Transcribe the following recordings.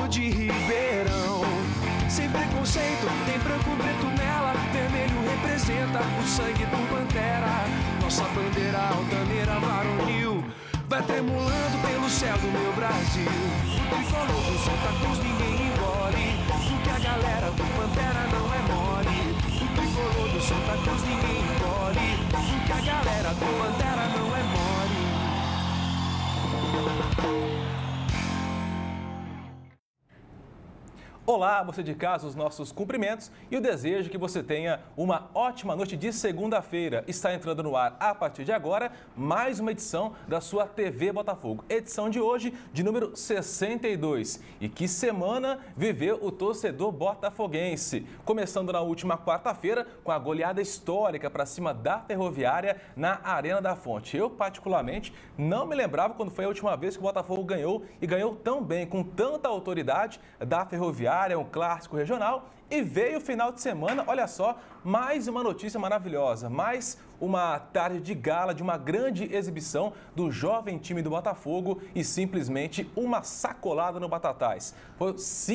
Rio de Ribeirão. Sem preconceito, tem branco preto nela. Vermelho representa o sangue do Pantera. Nossa bandeira altaneira varonil vai tremulando pelo céu do meu Brasil. O tricolor do Santa Cruz ninguém engole, porque a galera do Pantera não é mole. O tricolor do Santa Cruz ninguém engole, porque a galera do Pantera não é mole. Olá, você de casa, os nossos cumprimentos e o desejo que você tenha uma ótima noite de segunda-feira. Está entrando no ar, a partir de agora, mais uma edição da sua TV Botafogo. Edição de hoje, de número 62. E que semana viveu o torcedor botafoguense. Começando na última quarta-feira, com a goleada histórica para cima da Ferroviária na Arena da Fonte. Eu, particularmente, não me lembrava quando foi a última vez que o Botafogo ganhou e ganhou tão bem, com tanta autoridade da Ferroviária. É um clássico regional e veio o final de semana, olha só, mais uma notícia maravilhosa, mais uma tarde de gala, de uma grande exibição do jovem time do Botafogo e simplesmente uma sacolada no Batatais. Foi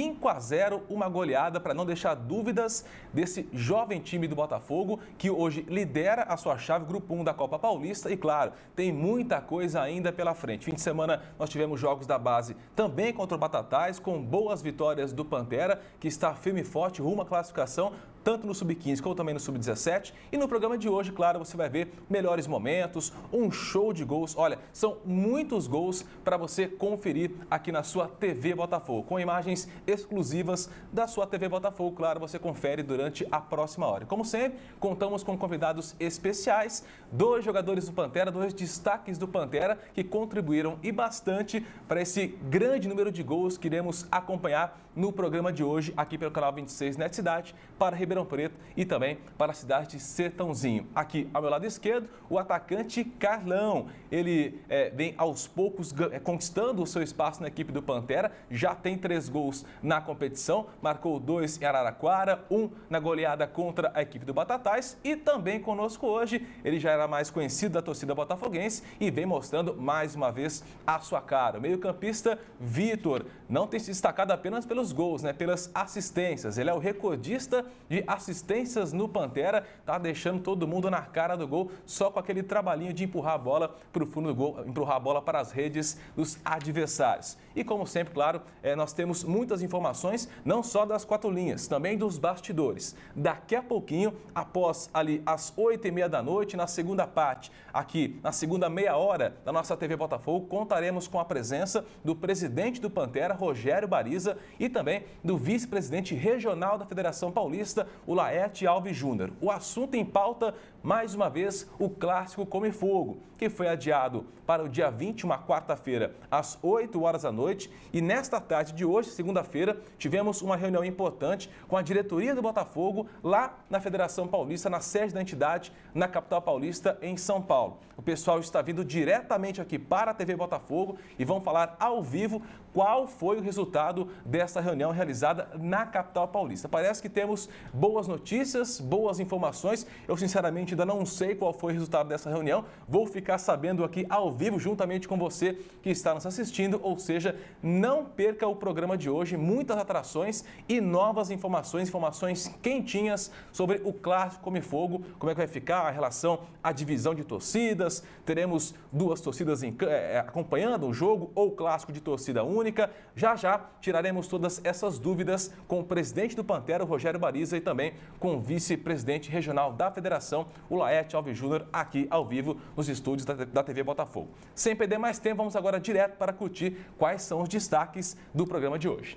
5-0, uma goleada para não deixar dúvidas desse jovem time do Botafogo que hoje lidera a sua chave Grupo 1 da Copa Paulista e, claro, tem muita coisa ainda pela frente. Fim de semana nós tivemos jogos da base também contra o Batatais, com boas vitórias do Pantera, que está firme e forte rumo à classificação, tanto no Sub-15 como também no Sub-17. E no programa de hoje, claro, você vai ver melhores momentos, um show de gols. Olha, são muitos gols para você conferir aqui na sua TV Botafogo, com imagens exclusivas da sua TV Botafogo. Claro, você confere durante a próxima hora. Como sempre, contamos com convidados especiais, 2 jogadores do Pantera, 2 destaques do Pantera, que contribuíram e bastante para esse grande número de gols que iremos acompanhar no programa de hoje, aqui pelo canal 26 Net Cidade, para Ribeirão Preto e também para a cidade de Sertãozinho. Aqui ao meu lado esquerdo, o atacante Carlão. Ele vem aos poucos conquistando o seu espaço na equipe do Pantera, já tem 3 gols na competição, marcou 2 em Araraquara, 1 na goleada contra a equipe do Batatais e também conosco hoje, ele já era mais conhecido da torcida botafoguense e vem mostrando mais uma vez a sua cara. O meio-campista Vitor não tem se destacado apenas pelos gols, pelas assistências. Ele é o recordista de assistências no Pantera, tá deixando todo mundo na cara do gol, só com aquele trabalhinho de empurrar a bola para o fundo do gol, empurrar a bola para as redes dos adversários. E como sempre, claro, nós temos muitas informações, não só das 4 linhas, também dos bastidores. Daqui a pouquinho, após ali às 8h30 da noite, na segunda parte, aqui na segunda meia hora da nossa TV Botafogo, contaremos com a presença do presidente do Pantera, Rogério Bariza, e também do vice-presidente regional da Federação Paulista, o Laerte Alves Júnior. O assunto em pauta, mais uma vez, o clássico Come Fogo, que foi adiado para o dia 20, uma quarta-feira, às 8 horas da noite. E nesta tarde de hoje, segunda-feira, tivemos uma reunião importante com a diretoria do Botafogo lá na Federação Paulista, na sede da entidade, na capital paulista, em São Paulo. O pessoal está vindo diretamente aqui para a TV Botafogo e vão falar ao vivo qual foi o resultado dessa reunião realizada na capital paulista. Parece que temos boas notícias, boas informações. Eu, sinceramente, ainda não sei qual foi o resultado dessa reunião. Vou ficar sabendo aqui ao vivo, juntamente com você que está nos assistindo. Ou seja, não perca o programa de hoje. Muitas atrações e novas informações, informações quentinhas sobre o clássico Come Fogo, como é que vai ficar a relação, a divisão de torcidas. Teremos 2 torcidas acompanhando o jogo ou clássico de torcida única. Já tiraremos todas essas dúvidas com o presidente do Pantera, o Rogério Bariza, e também com o vice-presidente regional da Federação, o Laerte Alves Júnior, aqui ao vivo nos estúdios da TV Botafogo. Sem perder mais tempo, vamos agora direto para curtir quais são os destaques do programa de hoje.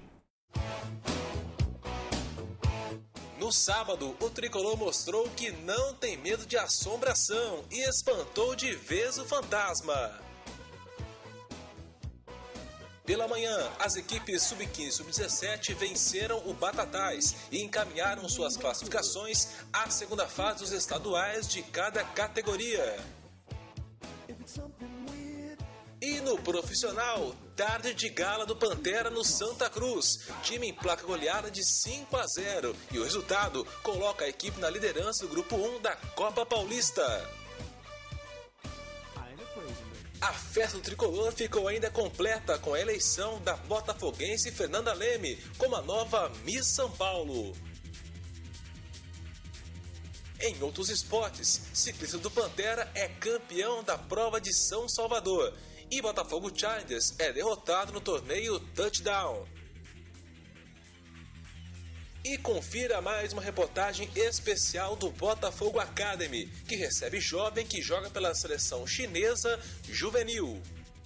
No sábado, o tricolor mostrou que não tem medo de assombração e espantou de vez o fantasma. Pela manhã, as equipes Sub-15 e Sub-17 venceram o Batatais e encaminharam suas classificações à segunda fase dos estaduais de cada categoria. E no profissional, tarde de gala do Pantera no Santa Cruz. Time emplaca goleada de 5-0 e o resultado coloca a equipe na liderança do Grupo 1 da Copa Paulista. A festa do tricolor ficou ainda completa com a eleição da botafoguense Fernanda Leme como a nova Miss São Paulo. Em outros esportes, ciclista do Pantera é campeão da prova de São Salvador e Botafogo Challengers é derrotado no torneio Touchdown. E confira mais uma reportagem especial do Botafogo Academy, que recebe jovem que joga pela seleção chinesa juvenil.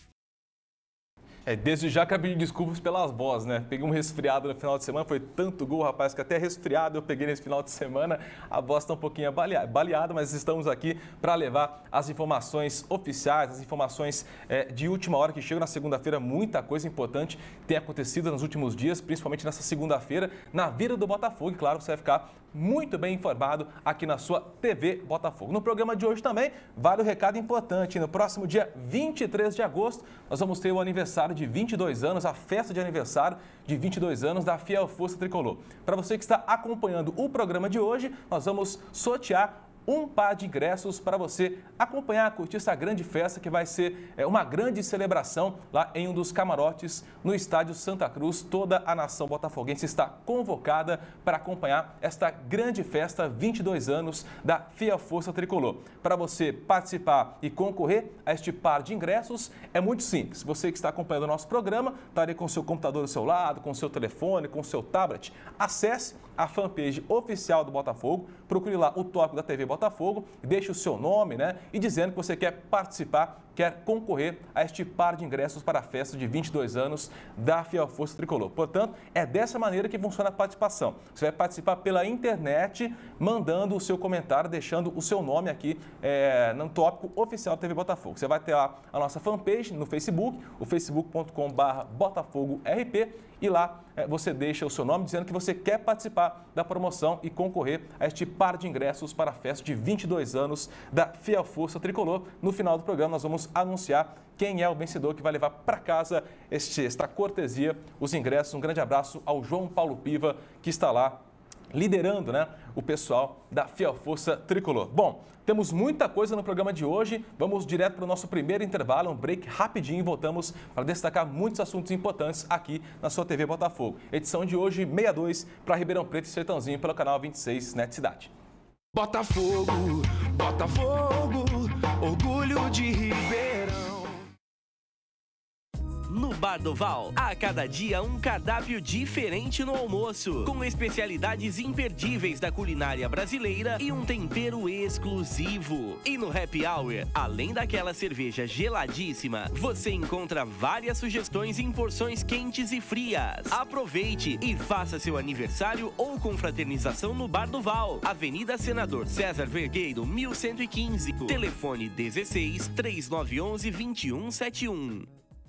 Desde já quero pedir desculpas pelas vozes, né? Peguei um resfriado no final de semana, foi tanto gol, rapaz, que até resfriado eu peguei nesse final de semana. A voz está um pouquinho baleada, mas estamos aqui para levar as informações oficiais, as informações de última hora que chegam na segunda-feira. Muita coisa importante tem acontecido nos últimos dias, principalmente nessa segunda-feira, na vida do Botafogo. E claro, você vai ficar muito bem informado aqui na sua TV Botafogo. No programa de hoje também, vale o recado importante. No próximo dia 23 de agosto, nós vamos ter o aniversário de 22 anos, a festa de aniversário de 22 anos da Fiel Força Tricolor. Para você que está acompanhando o programa de hoje, nós vamos sortear um par de ingressos para você acompanhar, curtir essa grande festa que vai ser uma grande celebração lá em um dos camarotes no estádio Santa Cruz. Toda a nação botafoguense está convocada para acompanhar esta grande festa, 22 anos da Fiel Força Tricolor. Para você participar e concorrer a este par de ingressos, é muito simples. Você que está acompanhando o nosso programa, está ali com o seu computador do seu lado, com o seu telefone, com o seu tablet, acesse a fanpage oficial do Botafogo, procure lá o tópico da TV Botafogo, deixe o seu nome, né? E dizendo que você quer participar, quer concorrer a este par de ingressos para a festa de 22 anos da Fiel Força Tricolor. Portanto, é dessa maneira que funciona a participação. Você vai participar pela internet, mandando o seu comentário, deixando o seu nome aqui no tópico oficial da TV Botafogo. Você vai ter lá a nossa fanpage no Facebook, o facebook.com/BotafogoRP, e lá você deixa o seu nome dizendo que você quer participar da promoção e concorrer a este par de ingressos para a festa de 22 anos da Fiel Força Tricolor. No final do programa nós vamos anunciar quem é o vencedor que vai levar para casa esta cortesia, os ingressos. Um grande abraço ao João Paulo Piva, que está lá liderando, né, o pessoal da Fiel Força Tricolor. Bom, temos muita coisa no programa de hoje. Vamos direto para o nosso primeiro intervalo, um break rapidinho, e voltamos para destacar muitos assuntos importantes aqui na sua TV Botafogo. Edição de hoje, 62, para Ribeirão Preto e Sertãozinho, pelo canal 26 Net Cidade. Botafogo, Botafogo, orgulho de Ribeirão. No Bar do Val, a cada dia um cardápio diferente no almoço, com especialidades imperdíveis da culinária brasileira e um tempero exclusivo. E no Happy Hour, além daquela cerveja geladíssima, você encontra várias sugestões em porções quentes e frias. Aproveite e faça seu aniversário ou confraternização no Bar do Val, Avenida Senador César Vergueiro, 1115, telefone 16 3911 2171.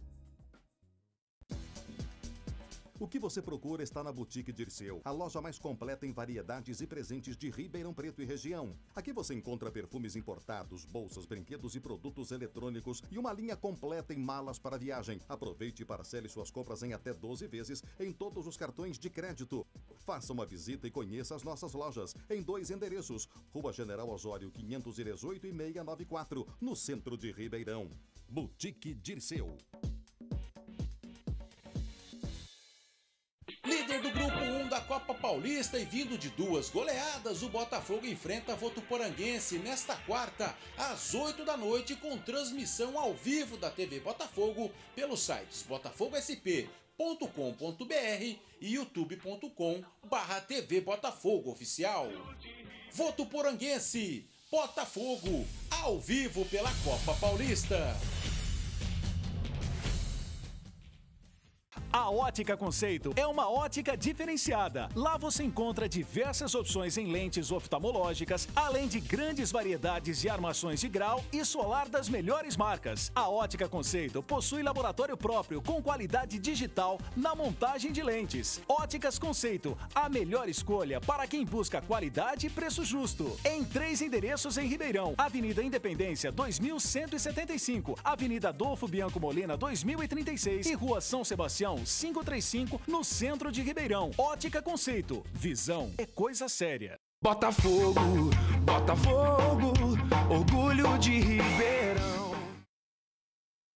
O que você procura está na Boutique Dirceu, a loja mais completa em variedades e presentes de Ribeirão Preto e região. Aqui você encontra perfumes importados, bolsas, brinquedos e produtos eletrônicos e uma linha completa em malas para viagem. Aproveite e parcele suas compras em até 12 vezes em todos os cartões de crédito. Faça uma visita e conheça as nossas lojas em 2 endereços: Rua General Osório 518 e 694, no centro de Ribeirão. Boutique Dirceu. Líder do Grupo 1 da Copa Paulista e vindo de 2 goleadas, o Botafogo enfrenta a Votuporanguense nesta quarta, às 8 da noite, com transmissão ao vivo da TV Botafogo pelos sites botafogosp.com.br e youtube.com/TV Botafogo Oficial. Votuporanguense, Botafogo, ao vivo pela Copa Paulista. A Ótica Conceito é uma ótica diferenciada. Lá você encontra diversas opções em lentes oftalmológicas, além de grandes variedades de armações de grau e solar das melhores marcas. A Ótica Conceito possui laboratório próprio com qualidade digital na montagem de lentes. Óticas Conceito, a melhor escolha para quem busca qualidade e preço justo. Em 3 endereços em Ribeirão: Avenida Independência 2175, Avenida Adolfo Bianco Molina 2036 e Rua São Sebastião 535, no centro de Ribeirão. Ótica Conceito. Visão é coisa séria. Botafogo, Botafogo, orgulho de Ribeirão.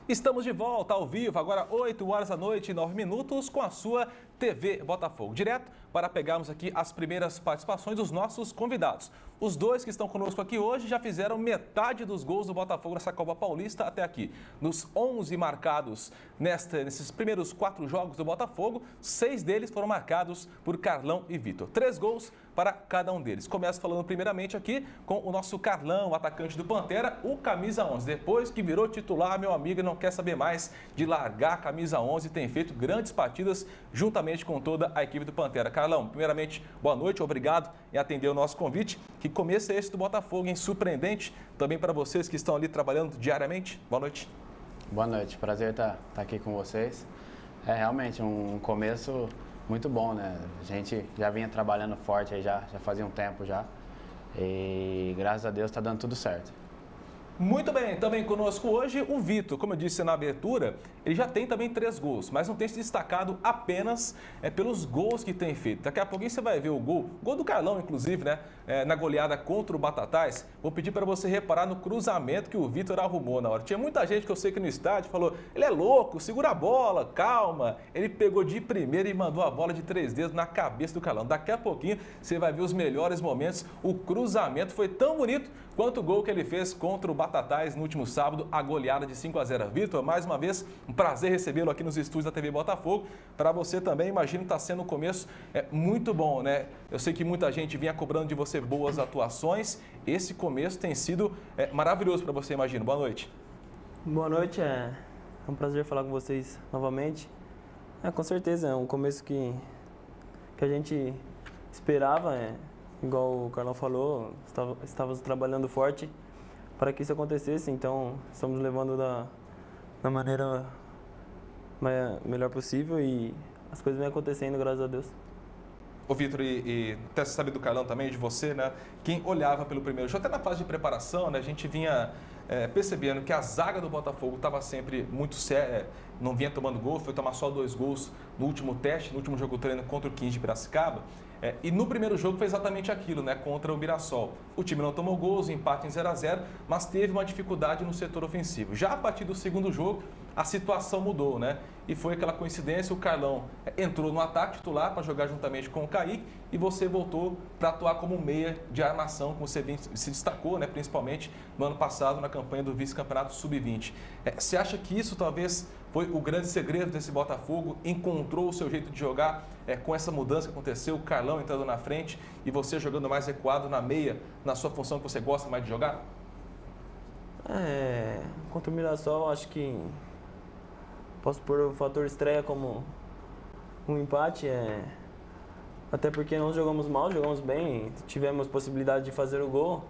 Estamos de volta ao vivo, agora 8 horas da noite e 9 minutos, com a sua TV Botafogo. Direto para pegarmos aqui as primeiras participações dos nossos convidados. Os dois que estão conosco aqui hoje já fizeram metade dos gols do Botafogo nessa Copa Paulista até aqui. Nos 11 marcados nesses primeiros 4 jogos do Botafogo, 6 deles foram marcados por Carlão e Vitor. 3 gols para cada um deles. Começo falando primeiramente aqui com o nosso Carlão, o atacante do Pantera, o camisa 11. Depois que virou titular, meu amigo, não quer saber mais de largar a camisa 11, tem feito grandes partidas juntamente com toda a equipe do Pantera. Carlão, primeiramente, boa noite, obrigado em atender o nosso convite. Que começo é esse do Botafogo, hein? Surpreendente também para vocês que estão ali trabalhando diariamente. Boa noite. Boa noite, prazer estar aqui com vocês. É realmente um começo muito bom, né? A gente já vinha trabalhando forte aí já fazia um tempo já. E graças a Deus está dando tudo certo. Muito bem, também conosco hoje o Vitor. Como eu disse na abertura, ele já tem também 3 gols, mas não tem se destacado apenas pelos gols que tem feito. Daqui a pouquinho você vai ver o gol do Carlão, inclusive, né? Na goleada contra o Batatais. Vou pedir para você reparar no cruzamento que o Vitor arrumou na hora. Tinha muita gente que eu sei que no estádio falou, ele é louco, segura a bola, calma. Ele pegou de primeira e mandou a bola de 3 dedos na cabeça do Carlão. Daqui a pouquinho você vai ver os melhores momentos. O cruzamento foi tão bonito quanto o gol que ele fez contra o Batatais no último sábado, a goleada de 5-0. Vitor, mais uma vez, um prazer recebê-lo aqui nos estúdios da TV Botafogo. Para você também, imagino que está sendo um começo muito bom, né? Eu sei que muita gente vinha cobrando de você boas atuações. Esse começo tem sido maravilhoso para você, imagino. Boa noite. Boa noite, é um prazer falar com vocês novamente. Com certeza, é um começo que a gente esperava, igual o Carlão falou, estávamos trabalhando forte para que isso acontecesse, então estamos levando da maneira melhor possível e as coisas vêm acontecendo, graças a Deus. Ô Vitor, e até você sabe do Carlão também, de você, né? Quem olhava pelo primeiro jogo, até na fase de preparação, né? A gente vinha percebendo que a zaga do Botafogo estava sempre muito séria, não vinha tomando gol, foi tomar só 2 gols no último teste, no último jogo treino contra o 15 de Piracicaba. E no primeiro jogo foi exatamente aquilo, né? Contra o Mirassol. O time não tomou gols, empate em 0-0, mas teve uma dificuldade no setor ofensivo. Já a partir do segundo jogo, a situação mudou, né? E foi aquela coincidência, o Carlão entrou no ataque titular para jogar juntamente com o Kaique e você voltou para atuar como meia de armação, como você se destacou, né? Principalmente no ano passado na campanha do vice-campeonato sub-20. Você acha que isso talvez foi o grande segredo desse Botafogo? Encontrou o seu jeito de jogar com essa mudança que aconteceu, o Carlão entrando na frente e você jogando mais recuado na meia, na sua função que você gosta mais de jogar? Contra o Mirassol, acho que posso pôr o fator estreia como um empate, até porque não jogamos mal, jogamos bem, tivemos possibilidade de fazer o gol.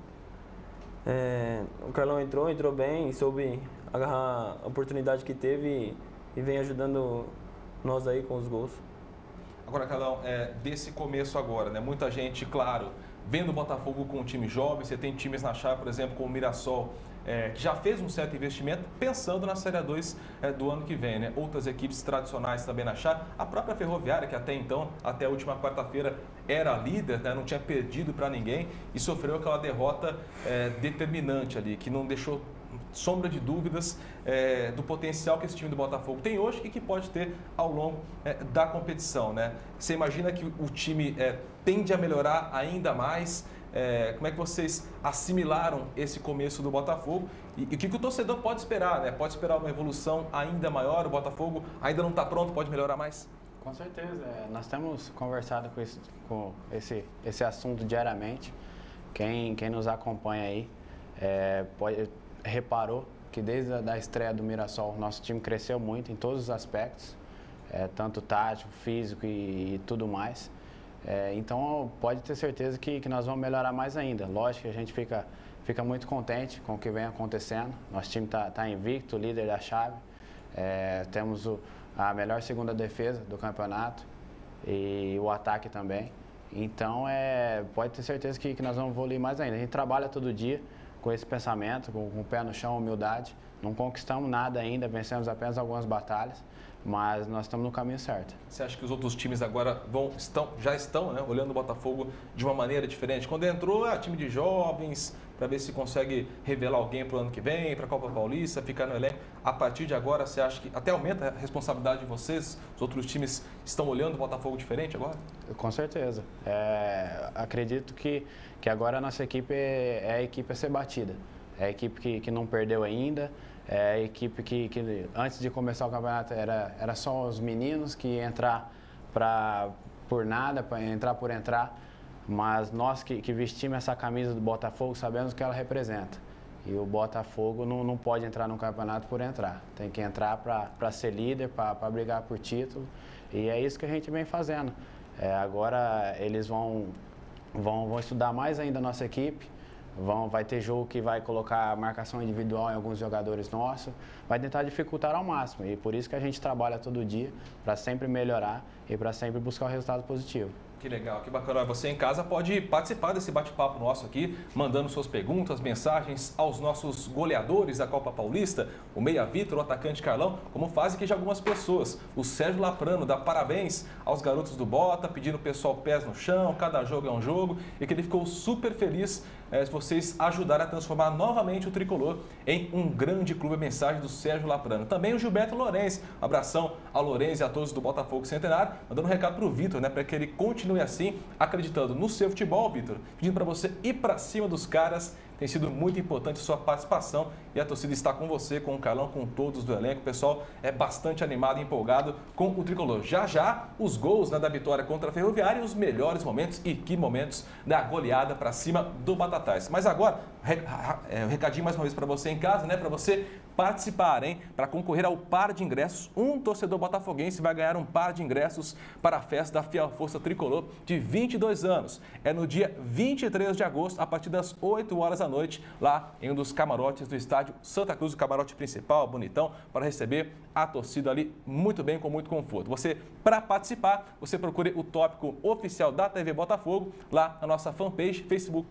O Carlão entrou bem, soube agarrar a oportunidade que teve e vem ajudando nós aí com os gols. Agora, Carlão, desse começo agora, né? Muita gente, claro, vendo o Botafogo com um time jovem, você tem times na chave, por exemplo, como o Mirassol, que já fez um certo investimento pensando na Série A2 do ano que vem, né? Outras equipes tradicionais também na chave, a própria Ferroviária, que até então, até a última quarta-feira, era líder, né? Não tinha perdido para ninguém e sofreu aquela derrota determinante ali, que não deixou sombra de dúvidas do potencial que esse time do Botafogo tem hoje e que pode ter ao longo da competição, né? Você imagina que o time tende a melhorar ainda mais? Como é que vocês assimilaram esse começo do Botafogo e o que o torcedor pode esperar, né? Pode esperar uma evolução ainda maior? O Botafogo ainda não está pronto, pode melhorar mais? Com certeza, nós temos conversado com esse assunto diariamente. Quem nos acompanha aí reparou que desde a estreia do Mirassol, nosso time cresceu muito em todos os aspectos, tanto tático, físico e tudo mais. Então pode ter certeza que nós vamos melhorar mais ainda. Lógico que a gente fica muito contente com o que vem acontecendo. Nosso time está invicto, líder da chave. Temos a melhor segunda defesa do campeonato e o ataque também. Então pode ter certeza que nós vamos evoluir mais ainda. A gente trabalha todo dia com esse pensamento, com o pé no chão, humildade. Não conquistamos nada ainda, vencemos apenas algumas batalhas, mas nós estamos no caminho certo. Você acha que os outros times agora já estão, né, olhando o Botafogo de uma maneira diferente? Quando entrou, time de jovens, para ver se consegue revelar alguém para o ano que vem, para a Copa Paulista, ficar no elenco. A partir de agora, você acha que até aumenta a responsabilidade de vocês? Os outros times estão olhando o Botafogo diferente agora? Com certeza. Acredito que agora a nossa equipe é a equipe a ser batida. É a equipe que não perdeu ainda. É a equipe que antes de começar o campeonato era só os meninos que iam entrar por nada, para entrar por entrar. Mas nós que vestimos essa camisa do Botafogo sabemos o que ela representa. E o Botafogo não pode entrar no campeonato por entrar. Tem que entrar para ser líder, para brigar por título. E é isso que a gente vem fazendo. Agora eles vão estudar mais ainda a nossa equipe. Vai ter jogo que vai colocar marcação individual em alguns jogadores nossos. Vai tentar dificultar ao máximo. E por isso que a gente trabalha todo dia para sempre melhorar e para sempre buscar o resultado positivo. Que legal, que bacana. Você em casa pode participar desse bate-papo nosso aqui, mandando suas perguntas, mensagens aos nossos goleadores da Copa Paulista, o Meia Vitor, o atacante Carlão, como fazem aqui já algumas pessoas. O Sérgio Laprano dá parabéns aos garotos do Bota, pedindo o pessoal pés no chão, cada jogo é um jogo, e que ele ficou super feliz se vocês ajudarem a transformar novamente o Tricolor em um grande clube. A mensagem do Sérgio Laprano. Também o Gilberto Lourenço, abração ao Lourenço e a todos do Botafogo Centenário, mandando um recado para o Vitor, para que ele continue assim, acreditando no seu futebol, Vitor, pedindo para você ir para cima dos caras. Tem sido muito importante a sua participação e a torcida está com você, com o Carlão, com todos do elenco. O pessoal é bastante animado e empolgado com o Tricolor. Já, os gols da vitória contra a Ferroviária e os melhores momentos, e que momentos, da goleada para cima do Batatais. Mas agora, um recadinho mais uma vez para você em casa, para você participar, para concorrer ao par de ingressos. Um torcedor botafoguense vai ganhar um par de ingressos para a festa da Fiel Força Tricolor de 22 anos. É no dia 23 de agosto, a partir das 8 horas da noite, lá em um dos camarotes do estádio Santa Cruz, o camarote principal, bonitão, para receber a torcida ali muito bem, com muito conforto. Para participar, você procure o tópico oficial da TV Botafogo, lá na nossa fanpage,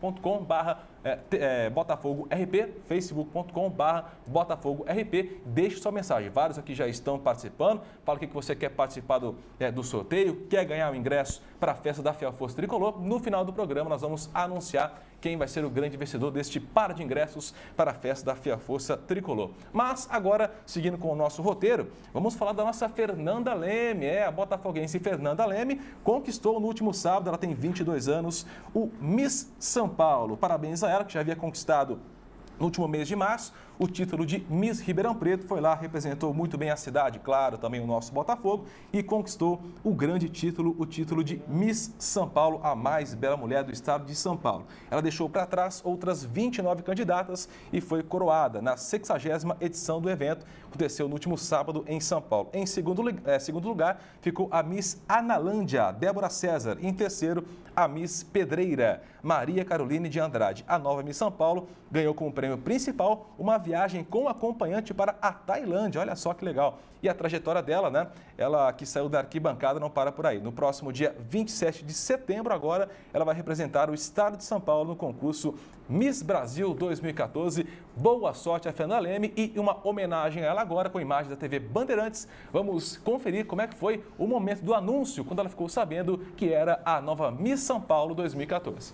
facebook.com/BotafogoRP, facebook.com/BotafogoRP. Deixe sua mensagem. Vários aqui já estão participando. Fala o que você quer participar do sorteio, quer ganhar o ingresso para a festa da Fiel Força Tricolor. No final do programa, nós vamos anunciar quem vai ser o grande vencedor deste par de ingressos para a festa da Fiel Força Tricolor. Mas agora, seguindo com o nosso roteiro, vamos falar da nossa Fernanda Leme. A botafoguense Fernanda Leme conquistou no último sábado, ela tem 22 anos, o Miss São Paulo. Parabéns a ela, que já havia conquistado no último mês de março o título de Miss Ribeirão Preto. Foi lá, representou muito bem a cidade, claro, também o nosso Botafogo, e conquistou o grande título, o título de Miss São Paulo, a mais bela mulher do estado de São Paulo. Ela deixou para trás outras 29 candidatas e foi coroada na 60ª edição do evento, que aconteceu no último sábado em São Paulo. Em segundo lugar, ficou a Miss Analândia, Débora César. E em terceiro, a Miss Pedreira, Maria Caroline de Andrade. A nova Miss São Paulo ganhou como prêmio principal uma viagem com acompanhante para a Tailândia. Olha só que legal. E a trajetória dela, ela que saiu da arquibancada, não para por aí. No próximo dia 27 de setembro, agora, ela vai representar o estado de São Paulo no concurso Miss Brasil 2014. Boa sorte a Fernanda Leme, e uma homenagem a ela agora com imagem da TV Bandeirantes. Vamos conferir como é que foi o momento do anúncio, quando ela ficou sabendo que era a nova Miss São Paulo 2014.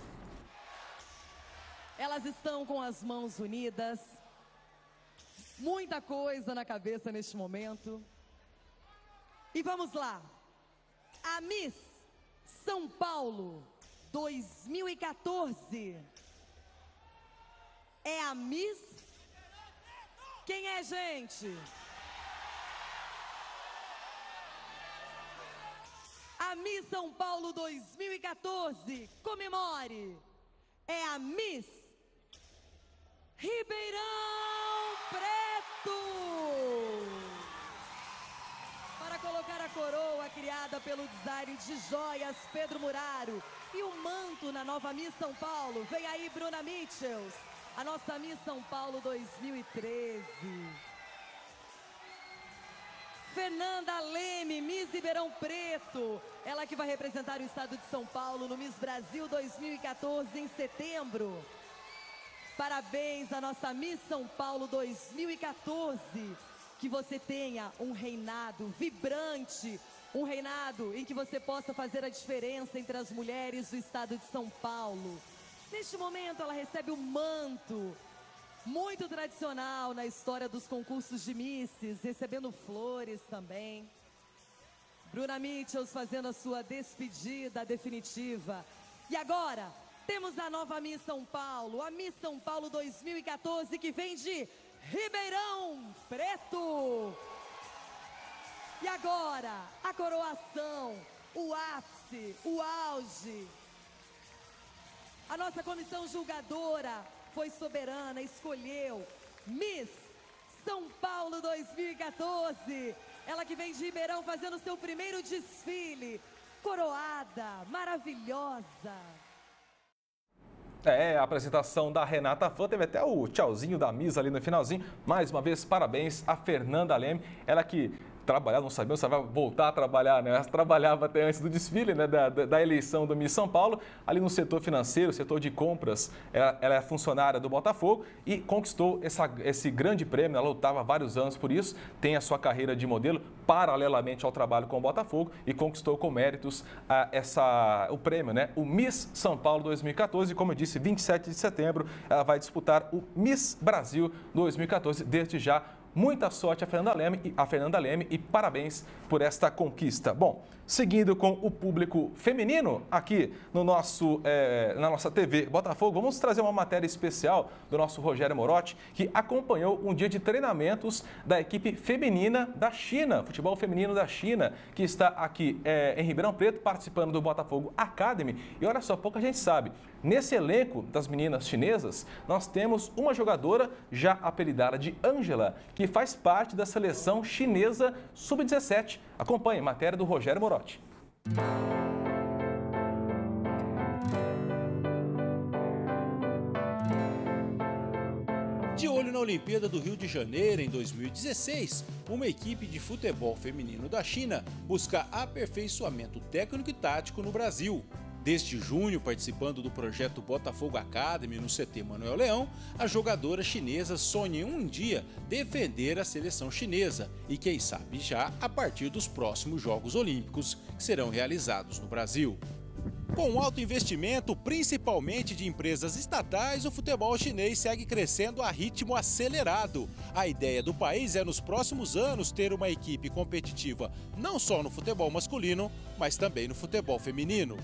Elas estão com as mãos unidas. Muita coisa na cabeça neste momento. E vamos lá. A Miss São Paulo 2014 é a Miss... Quem é, gente? A Miss São Paulo 2014, comemore, é a Miss Ribeirão Preto. Para colocar a coroa criada pelo design de joias Pedro Muraro e o manto na nova Miss São Paulo, vem aí Bruna Mitchells, a nossa Miss São Paulo 2013. Fernanda Leme, Miss Ribeirão Preto, ela que vai representar o estado de São Paulo no Miss Brasil 2014 em setembro. Parabéns à nossa Miss São Paulo 2014, que você tenha um reinado vibrante, um reinado em que você possa fazer a diferença entre as mulheres do estado de São Paulo. Neste momento ela recebe o manto muito tradicional na história dos concursos de Misses, recebendo flores também. Bruna Mitchells fazendo a sua despedida definitiva. E agora, temos a nova Miss São Paulo, a Miss São Paulo 2014, que vem de Ribeirão Preto. E agora, a coroação, o ápice, o auge. A nossa comissão julgadora foi soberana, escolheu Miss São Paulo 2014. Ela que vem de Ribeirão fazendo seu primeiro desfile. Coroada, maravilhosa. A apresentação da Renata Fã, teve até o tchauzinho da Miss ali no finalzinho. Mais uma vez, parabéns a Fernanda Leme, ela que trabalhava, não sabia se vai voltar a trabalhar, né? Ela trabalhava até antes do desfile, né? da eleição do Miss São Paulo, ali no setor financeiro, setor de compras. Ela é funcionária do Botafogo e conquistou esse grande prêmio. Ela lutava há vários anos por isso, tem a sua carreira de modelo paralelamente ao trabalho com o Botafogo e conquistou com méritos o prêmio, né? O Miss São Paulo 2014. E como eu disse, 27 de setembro, ela vai disputar o Miss Brasil 2014. Desde já, muita sorte a Fernanda Leme e parabéns por esta conquista. Bom, seguindo com o público feminino aqui no na nossa TV Botafogo, vamos trazer uma matéria especial do nosso Rogério Morotti, que acompanhou um dia de treinamentos da equipe feminina da China, futebol feminino da China, que está aqui em Ribeirão Preto, participando do Botafogo Academy. E olha só, pouca gente sabe, nesse elenco das meninas chinesas, nós temos uma jogadora já apelidada de Ângela, que faz parte da seleção chinesa Sub-17. Acompanhe, matéria do Rogério Morotti. De olho na Olimpíada do Rio de Janeiro em 2016, uma equipe de futebol feminino da China busca aperfeiçoamento técnico e tático no Brasil. Desde junho, participando do projeto Botafogo Academy no CT Manuel Leão, a jogadora chinesa sonha em um dia defender a seleção chinesa e, quem sabe, já a partir dos próximos Jogos Olímpicos que serão realizados no Brasil. Com alto investimento, principalmente de empresas estatais, o futebol chinês segue crescendo a ritmo acelerado. A ideia do país é, nos próximos anos, ter uma equipe competitiva não só no futebol masculino, mas também no futebol feminino.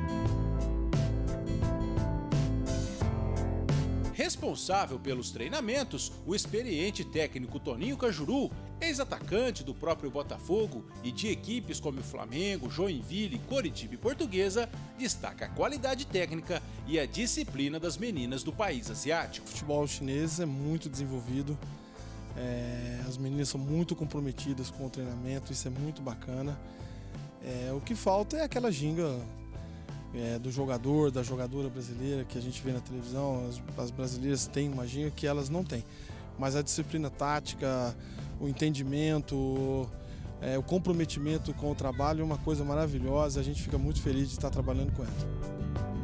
Responsável pelos treinamentos, o experiente técnico Toninho Cajuru, ex-atacante do próprio Botafogo e de equipes como o Flamengo, Joinville, Coritiba e Portuguesa, destaca a qualidade técnica e a disciplina das meninas do país asiático. O futebol chinês é muito desenvolvido, as meninas são muito comprometidas com o treinamento, isso é muito bacana. O que falta é aquela ginga do jogador, da jogadora brasileira que a gente vê na televisão. As brasileiras têm uma ginga que elas não têm, mas a disciplina tática, o entendimento, o comprometimento com o trabalho é uma coisa maravilhosa. A gente fica muito feliz de estar trabalhando com ela.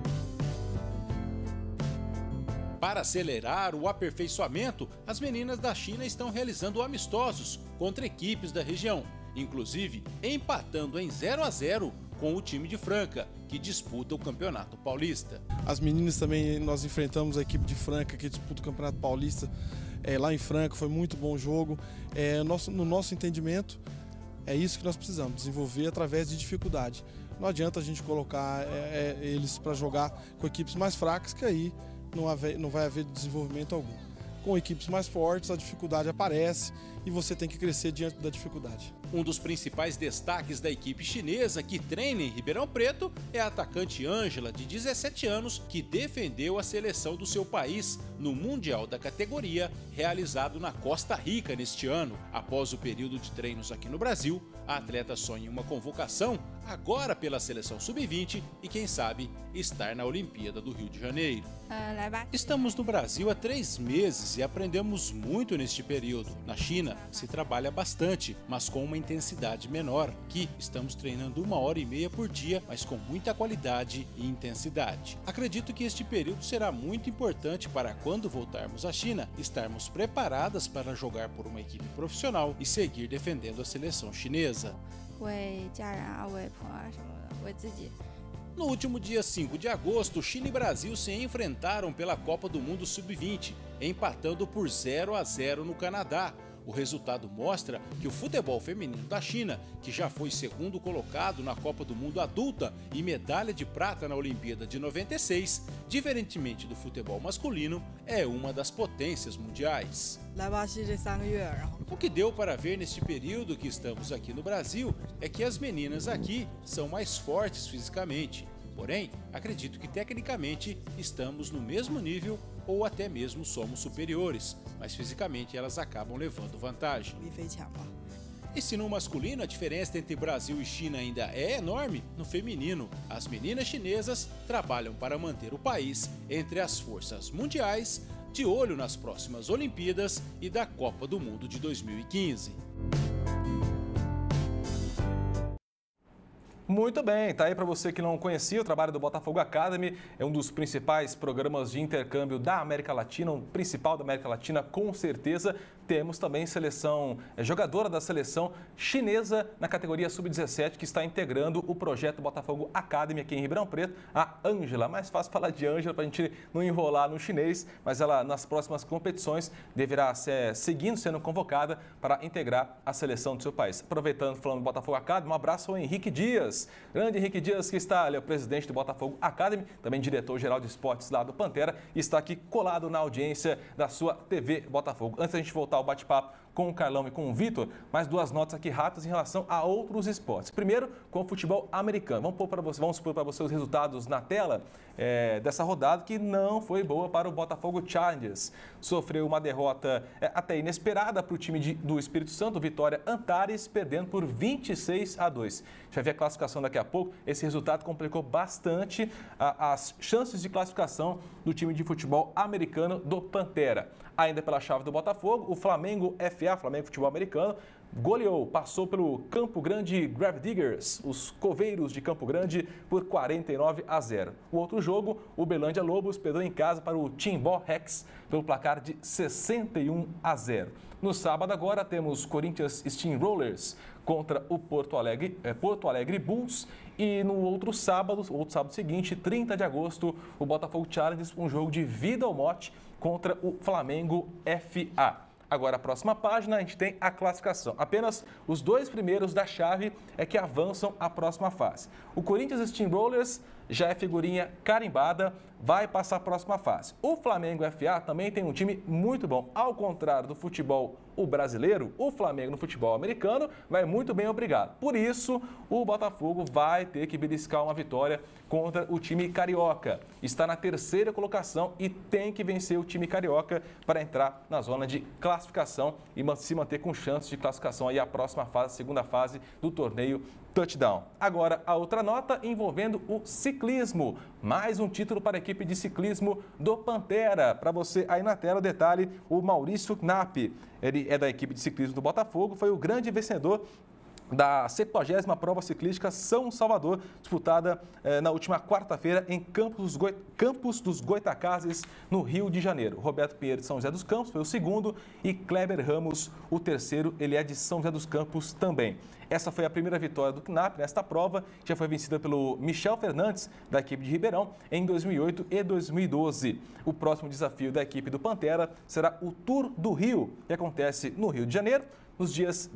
Para acelerar o aperfeiçoamento, as meninas da China estão realizando amistosos contra equipes da região, inclusive empatando em 0-0 com o time de Franca, que disputa o Campeonato Paulista. As meninas também, nós enfrentamos a equipe de Franca, que disputa o Campeonato Paulista lá em Franca, foi muito bom jogo. No nosso entendimento, é isso que nós precisamos, desenvolver através de dificuldade. Não adianta a gente colocar eles para jogar com equipes mais fracas, que aí não vai haver desenvolvimento algum. Com equipes mais fortes, a dificuldade aparece e você tem que crescer diante da dificuldade. Um dos principais destaques da equipe chinesa que treina em Ribeirão Preto é a atacante Ângela, de 17 anos, que defendeu a seleção do seu país no Mundial da categoria, realizado na Costa Rica neste ano. Após o período de treinos aqui no Brasil, a atleta sonha em uma convocação agora pela seleção sub-20 e, quem sabe, estar na Olimpíada do Rio de Janeiro. Estamos no Brasil há 3 meses e aprendemos muito neste período. Na China se trabalha bastante, mas com uma intensidade menor. Aqui estamos treinando 1h30 por dia, mas com muita qualidade e intensidade. Acredito que este período será muito importante para, quando voltarmos à China, estarmos preparadas para jogar por uma equipe profissional e seguir defendendo a seleção chinesa. No último dia 5 de agosto, China e Brasil se enfrentaram pela Copa do Mundo Sub-20, empatando por 0-0 no Canadá. O resultado mostra que o futebol feminino da China, que já foi segundo colocado na Copa do Mundo Adulta e medalha de prata na Olimpíada de 96, diferentemente do futebol masculino, é uma das potências mundiais. O que deu para ver neste período que estamos aqui no Brasil é que as meninas aqui são mais fortes fisicamente. Porém, acredito que tecnicamente estamos no mesmo nível ou até mesmo somos superiores, mas fisicamente elas acabam levando vantagem. E se no masculino a diferença entre Brasil e China ainda é enorme, no feminino, as meninas chinesas trabalham para manter o país entre as forças mundiais, de olho nas próximas Olimpíadas e da Copa do Mundo de 2015. Muito bem, tá aí para você que não conhecia o trabalho do Botafogo Academy, é um dos principais programas de intercâmbio da América Latina, um principal da América Latina, com certeza. Temos também jogadora da seleção chinesa na categoria Sub-17, que está integrando o projeto Botafogo Academy aqui em Ribeirão Preto, a Ângela. Mais fácil falar de Ângela para a gente não enrolar no chinês, mas ela nas próximas competições deverá sendo convocada para integrar a seleção do seu país. Aproveitando, falando do Botafogo Academy, um abraço ao Henrique Dias. Grande Henrique Dias, que está ali, é o presidente do Botafogo Academy, também diretor-geral de esportes lá do Pantera, e está aqui colado na audiência da sua TV Botafogo. Antes da gente voltar ao bate-papo com o Carlão e com o Vitor, mais duas notas aqui rápidas em relação a outros esportes. Primeiro, com o futebol americano. Vamos pôr para você os resultados na tela dessa rodada, que não foi boa para o Botafogo Challengers. Sofreu uma derrota até inesperada para o time do Espírito Santo, Vitória Antares, perdendo por 26-2. Já vi a classificação daqui a pouco. Esse resultado complicou bastante as chances de classificação do time de futebol americano do Pantera. Ainda pela chave do Botafogo, o Flamengo FA, Flamengo Futebol Americano, goleou, passou pelo Campo Grande Gravediggers, os Coveiros de Campo Grande, por 49-0. O outro jogo, o Uberlândia Lobos perdeu em casa para o Timbó Rex pelo placar de 61-0. No sábado agora temos Corinthians Steamrollers contra o Porto Alegre Bulls, e no outro sábado seguinte, 30 de agosto, o Botafogo Challengers, um jogo de vida ou morte contra o Flamengo FA. Agora, a próxima página, a gente tem a classificação. Apenas os dois primeiros da chave é que avançam à próxima fase. O Corinthians Steamrollers já é figurinha carimbada, vai passar a próxima fase. O Flamengo FA também tem um time muito bom. Ao contrário do futebol brasileiro, o Flamengo no futebol americano vai muito bem, obrigado. Por isso, o Botafogo vai ter que beliscar uma vitória contra o time carioca. Está na terceira colocação e tem que vencer o time carioca para entrar na zona de classificação e se manter com chances de classificação aí à próxima fase, segunda fase do torneio Touchdown. Agora, a outra nota envolvendo o ciclismo. Mais um título para a equipe de ciclismo do Pantera. Para você aí na tela, o detalhe, o Maurício Knapp. Ele é da equipe de ciclismo do Botafogo, foi o grande vencedor da 70ª Prova Ciclística São Salvador, disputada na última quarta-feira em Campos dos Goitacazes, no Rio de Janeiro. Roberto Pinheiro de São José dos Campos foi o segundo e Kleber Ramos o terceiro, ele é de São José dos Campos também. Essa foi a primeira vitória do Knapp nesta prova, que já foi vencida pelo Michel Fernandes, da equipe de Ribeirão, em 2008 e 2012. O próximo desafio da equipe do Pantera será o Tour do Rio, que acontece no Rio de Janeiro, nos dias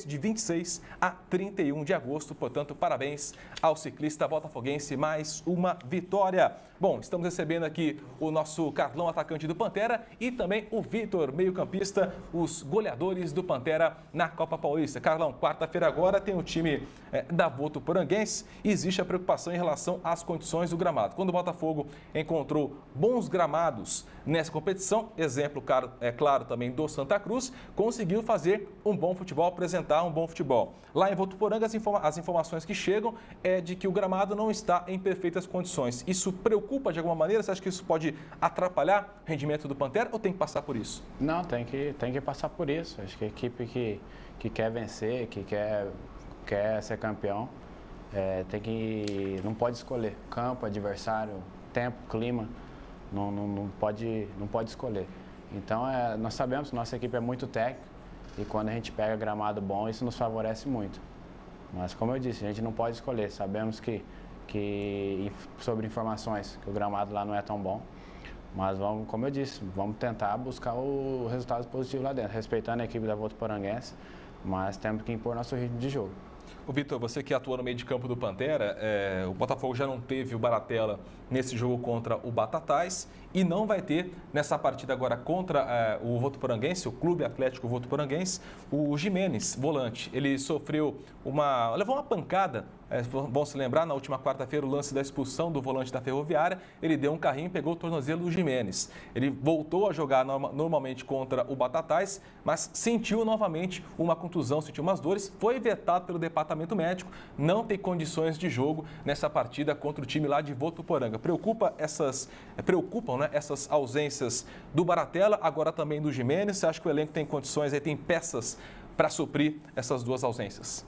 26 a 31 de agosto. Portanto, parabéns ao ciclista botafoguense, mais uma vitória. Bom, estamos recebendo aqui o nosso Carlão, atacante do Pantera, e também o Vitor, meio-campista, os goleadores do Pantera na Copa Paulista. Carlão, quarta-feira agora tem o time da Votuporanguense e existe a preocupação em relação às condições do gramado. Quando o Botafogo encontrou bons gramados nessa competição, exemplo, claro, também do Santa Cruz, conseguiu fazer um bom futebol, apresentar um bom futebol. Lá em Votuporanga, as informações que chegam é de que o gramado não está em perfeitas condições. Isso preocupa de alguma maneira? Você acha que isso pode atrapalhar o rendimento do Pantera ou tem que passar por isso? Não, tem que passar por isso. Acho que a equipe que quer vencer, que quer ser campeão, não pode escolher campo, adversário, tempo, clima, não pode escolher. Então, nós sabemos que nossa equipe é muito técnica e quando a gente pega gramado bom, isso nos favorece muito. Mas, como eu disse, a gente não pode escolher. Sabemos que sobre informações, que o gramado lá não é tão bom. Mas vamos, como eu disse, vamos tentar buscar o resultado positivo lá dentro, respeitando a equipe da Votuporanguense, mas temos que impor nosso ritmo de jogo. O Vitor, você que atua no meio de campo do Pantera, o Botafogo já não teve o Baratella nesse jogo contra o Batatais e não vai ter nessa partida agora contra o Votuporanguense, o Clube Atlético Votuporanguense, o Jimenez, volante. Ele levou uma pancada, bom se lembrar, na última quarta-feira, o lance da expulsão do volante da Ferroviária, ele deu um carrinho e pegou o tornozelo do Jimenez. Ele voltou a jogar normalmente contra o Batatais, mas sentiu novamente uma contusão, sentiu umas dores, foi vetado pelo departamento médico, não tem condições de jogo nessa partida contra o time lá de Votuporanga. Preocupam essas ausências do Baratella, agora também do Jimenez. Você acha que o elenco tem condições, tem peças para suprir essas duas ausências?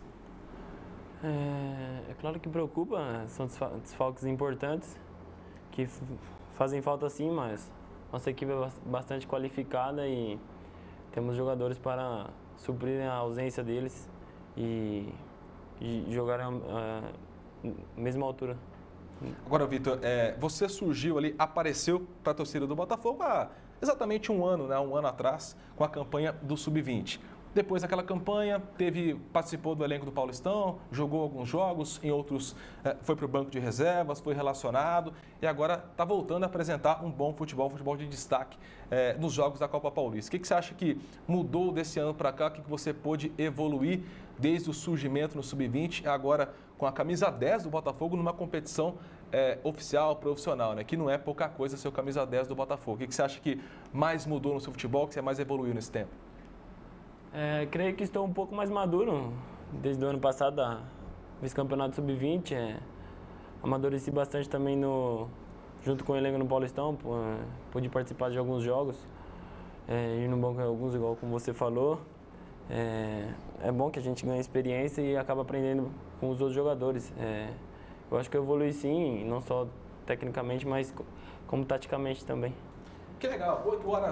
É claro que preocupa, são desfalques importantes que fazem falta sim, mas nossa equipe é bastante qualificada e temos jogadores para suprir a ausência deles e jogar à mesma altura. Agora, Vitor, você surgiu ali, apareceu para a torcida do Botafogo há exatamente um ano, né? Um ano atrás, com a campanha do Sub-20. Depois daquela campanha, participou do elenco do Paulistão, jogou alguns jogos, em outros foi para o banco de reservas, foi relacionado e agora está voltando a apresentar um bom futebol de destaque nos jogos da Copa Paulista. O que você acha que mudou desse ano para cá? O que você pôde evoluir desde o surgimento no Sub-20 agora com a camisa 10 do Botafogo numa competição oficial, profissional, né? Que não é pouca coisa ser o camisa 10 do Botafogo. O que você acha que mais mudou no seu futebol, que você mais evoluiu nesse tempo? Creio que estou um pouco mais maduro desde o ano passado, da vice-campeonato Sub-20. Amadureci bastante também junto com o elenco no Paulistão, pude participar de alguns jogos, ir no banco alguns, igual como você falou. É bom que a gente ganhe experiência e acaba aprendendo com os outros jogadores. Eu acho que eu evolui sim, não só tecnicamente, mas como taticamente também. Que legal,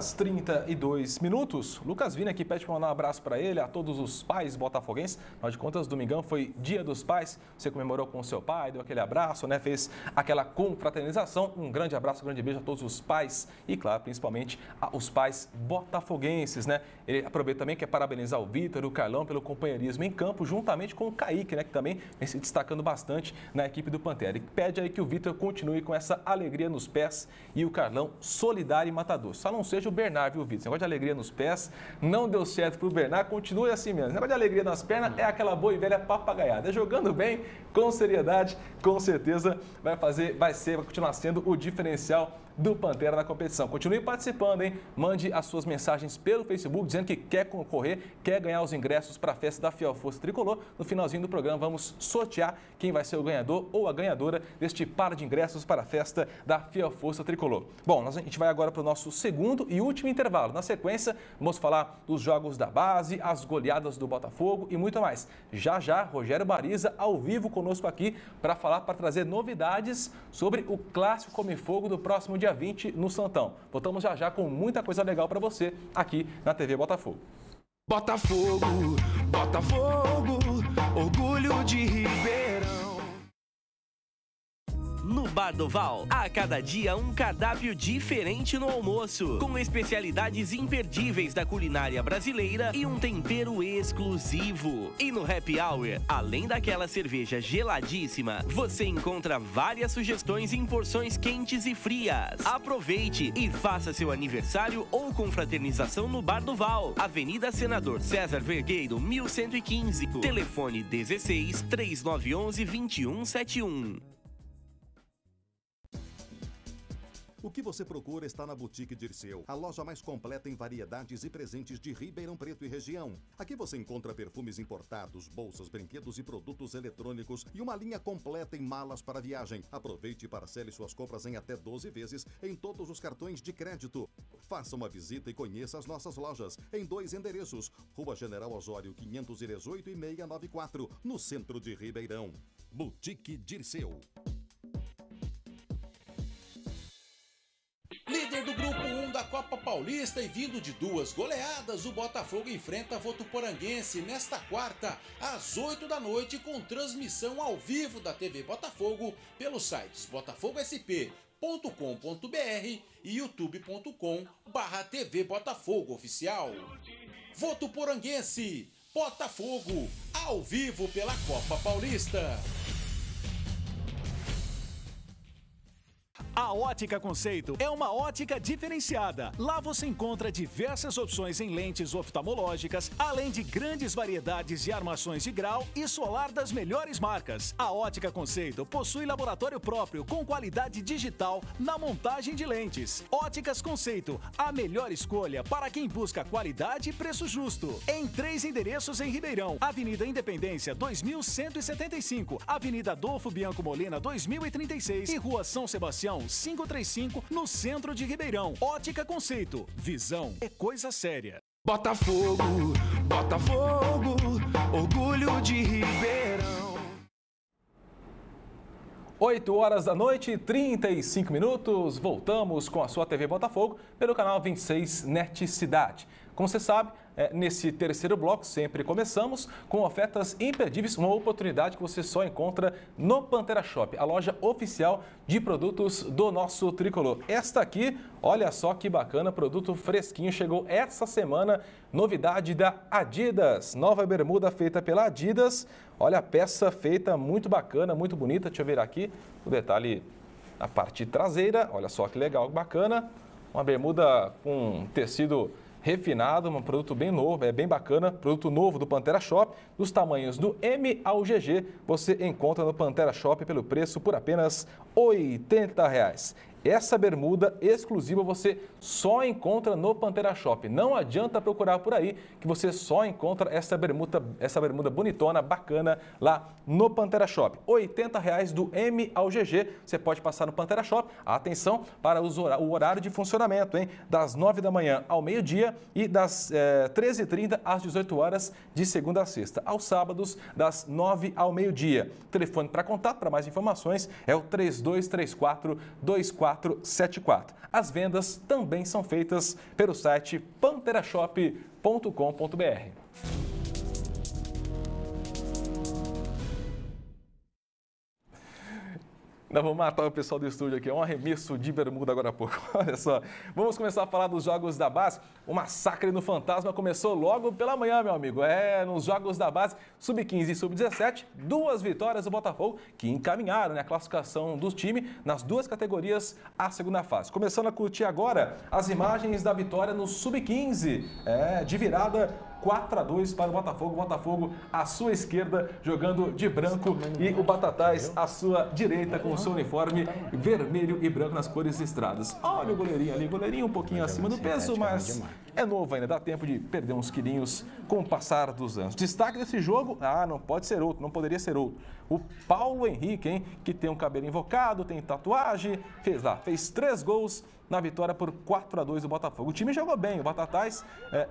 8h32. Lucas Vina aqui pede para mandar um abraço para ele, a todos os pais botafoguenses. Afinal de contas, domingão foi Dia dos Pais. Você comemorou com o seu pai, deu aquele abraço, né? Fez aquela confraternização. Um grande abraço, um grande beijo a todos os pais e, claro, principalmente os pais botafoguenses, né? Ele aproveita também que é parabenizar o Vitor e o Carlão pelo companheirismo em campo, juntamente com o Kaique, né? Que também vem se destacando bastante na equipe do Pantera. E pede aí que o Vitor continue com essa alegria nos pés e o Carlão solidário e matador. Só não seja o Bernard, viu, Vitor? Esse negócio de alegria nos pés não deu certo pro Bernard, continue assim mesmo. Esse negócio de alegria nas pernas é aquela boa e velha papagaiada. Jogando bem, com seriedade, com certeza vai continuar sendo o diferencial do Pantera na competição. Continue participando, hein? Mande as suas mensagens pelo Facebook dizendo que quer concorrer, quer ganhar os ingressos para a festa da Fiel Força Tricolor. No finalzinho do programa vamos sortear quem vai ser o ganhador ou a ganhadora deste par de ingressos para a festa da Fiel Força Tricolor. Bom, a gente vai agora para o nosso segundo e último intervalo. Na sequência, vamos falar dos jogos da base, as goleadas do Botafogo e muito mais. Já já, Rogério Bariza ao vivo conosco aqui para trazer novidades sobre o Clássico Come Fogo do próximo dia 20 no Santão. Voltamos já já com muita coisa legal para você aqui na TV Botafogo. Botafogo, Botafogo, orgulho de Ribeirão. No Bar do Val, a cada dia um cardápio diferente no almoço, com especialidades imperdíveis da culinária brasileira e um tempero exclusivo. E no Happy Hour, além daquela cerveja geladíssima, você encontra várias sugestões em porções quentes e frias. Aproveite e faça seu aniversário ou confraternização no Bar do Val, Avenida Senador César Vergueiro, 1115. Telefone 16 3911 2171. O que você procura está na Boutique Dirceu, a loja mais completa em variedades e presentes de Ribeirão Preto e região. Aqui você encontra perfumes importados, bolsas, brinquedos e produtos eletrônicos e uma linha completa em malas para viagem. Aproveite e parcele suas compras em até 12 vezes em todos os cartões de crédito. Faça uma visita e conheça as nossas lojas em 2 endereços: Rua General Osório 518 e 694, no centro de Ribeirão. Boutique Dirceu. Líder do Grupo 1 da Copa Paulista e vindo de 2 goleadas, o Botafogo enfrenta a Votuporanguense nesta quarta, às 8 da noite, com transmissão ao vivo da TV Botafogo pelos sites botafogoSP.com.br e youtube.com/TV Botafogo Oficial. Votuporanguense, Botafogo, ao vivo pela Copa Paulista. A Ótica Conceito é uma ótica diferenciada. Lá você encontra diversas opções em lentes oftalmológicas, além de grandes variedades de armações de grau e solar das melhores marcas. A Ótica Conceito possui laboratório próprio com qualidade digital na montagem de lentes. Óticas Conceito, a melhor escolha para quem busca qualidade e preço justo. Em 3 endereços em Ribeirão: Avenida Independência 2175, Avenida Adolfo Bianco Molina 2036 e Rua São Sebastião 535, no centro de Ribeirão. Ótica Conceito. Visão é coisa séria. Botafogo, Botafogo, orgulho de Ribeirão. 8 horas da noite, 35 minutos. Voltamos com a sua TV Botafogo pelo canal 26 NET Cidade. Como você sabe, nesse terceiro bloco sempre começamos com ofertas imperdíveis, uma oportunidade que você só encontra no Pantera Shop, a loja oficial de produtos do nosso tricolor. Esta aqui, olha só que bacana, produto fresquinho, chegou essa semana, novidade da Adidas, nova bermuda feita pela Adidas. Olha a peça feita, muito bacana, muito bonita. Deixa eu ver aqui o detalhe na parte traseira, olha só que legal, bacana, uma bermuda com tecido refinado, um produto bem novo, é bem bacana, produto novo do Pantera Shop, dos tamanhos do M ao GG, você encontra no Pantera Shop pelo preço por apenas R$ 80. Essa bermuda exclusiva você só encontra no Pantera Shop. Não adianta procurar por aí que você só encontra essa bermuda bonitona, bacana lá no Pantera Shop. R$ 80 do M ao GG. Você pode passar no Pantera Shop. Atenção para o horário de funcionamento, hein? Das 9 da manhã ao meio-dia e das 13h30 às 18 horas de segunda a sexta. Aos sábados, das 9 ao meio-dia. Telefone para contato, para mais informações, é o 3234-2474. As vendas também são feitas pelo site panterashop.com.br. Nós vamos matar o pessoal do estúdio aqui, é um arremesso de bermuda agora há pouco, olha só. Vamos começar a falar dos jogos da base. O massacre no Fantasma começou logo pela manhã, meu amigo. Nos jogos da base, Sub-15 e Sub-17, 2 vitórias do Botafogo, que encaminharam a classificação do time nas 2 categorias à segunda fase. Começando a curtir agora as imagens da vitória no Sub-15, de virada 4-2 para o Botafogo. Botafogo à sua esquerda, jogando de branco, e o Batatais à sua direita, com o seu uniforme vermelho e branco nas cores listradas. Olha o goleirinho ali, goleirinho um pouquinho acima do peso, mas é novo ainda, dá tempo de perder uns quilinhos com o passar dos anos. Destaque desse jogo, não pode ser outro, não poderia ser outro. O Paulo Henrique, hein, que tem um cabelo invocado, tem tatuagem, fez 3 gols na vitória por 4-2 do Botafogo. O time jogou bem, o Batatais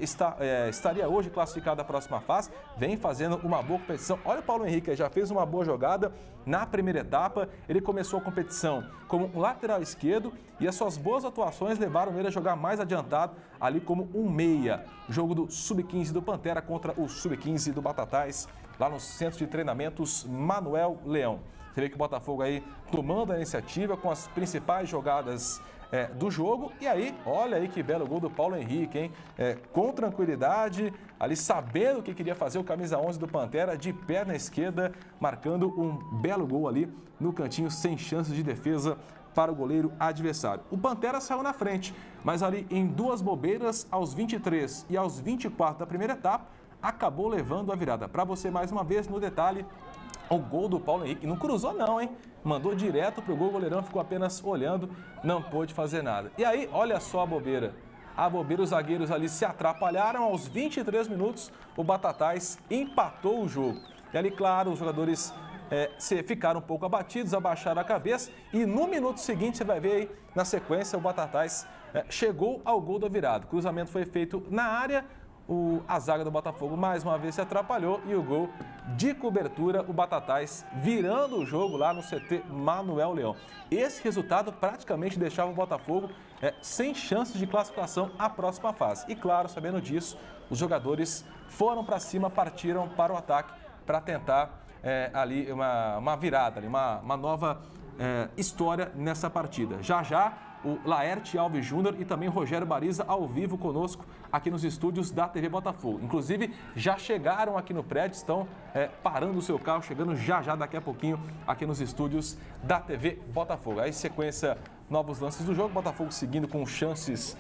estaria hoje classificado à próxima fase, vem fazendo uma boa competição. Olha o Paulo Henrique, já fez uma boa jogada na primeira etapa, ele começou a competição como um lateral esquerdo e as suas boas atuações levaram ele a jogar mais adiantado, ali como um meia. Jogo do Sub-15 do Pantera contra o Sub-15 do Batatais, lá no Centro de Treinamentos Manuel Leão. Você vê que o Botafogo aí tomando a iniciativa com as principais jogadas do jogo. E aí, olha aí que belo gol do Paulo Henrique, hein? Com tranquilidade, ali sabendo o que queria fazer, o camisa 11 do Pantera, de perna esquerda, marcando um belo gol ali no cantinho, sem chances de defesa para o goleiro adversário. O Pantera saiu na frente, mas ali em 2 bobeiras, aos 23 e aos 24 da primeira etapa, acabou levando a virada. Para você, mais uma vez, no detalhe, o gol do Paulo Henrique. Não cruzou não, hein? Mandou direto pro gol, o goleirão ficou apenas olhando, não pôde fazer nada. E aí, olha só a bobeira. Os zagueiros ali se atrapalharam. Aos 23 minutos, o Batatais empatou o jogo. E ali, claro, os jogadores ficaram um pouco abatidos, abaixaram a cabeça. E no minuto seguinte, você vai ver aí, na sequência, o Batatais chegou ao gol da virada. O cruzamento foi feito na área. a zaga do Botafogo mais uma vez se atrapalhou e o gol de cobertura, o Batatais virando o jogo lá no CT Manuel Leão. Esse resultado praticamente deixava o Botafogo sem chances de classificação à próxima fase. E claro, sabendo disso, os jogadores foram para cima, partiram para o ataque para tentar ali uma virada, ali, uma nova história nessa partida. Já o Laerte Alves Júnior e também o Rogério Bariza ao vivo conosco aqui nos estúdios da TV Botafogo. Inclusive, já chegaram aqui no prédio, estão parando o seu carro, chegando já daqui a pouquinho aqui nos estúdios da TV Botafogo. Aí, sequência, novos lances do jogo, Botafogo seguindo com chances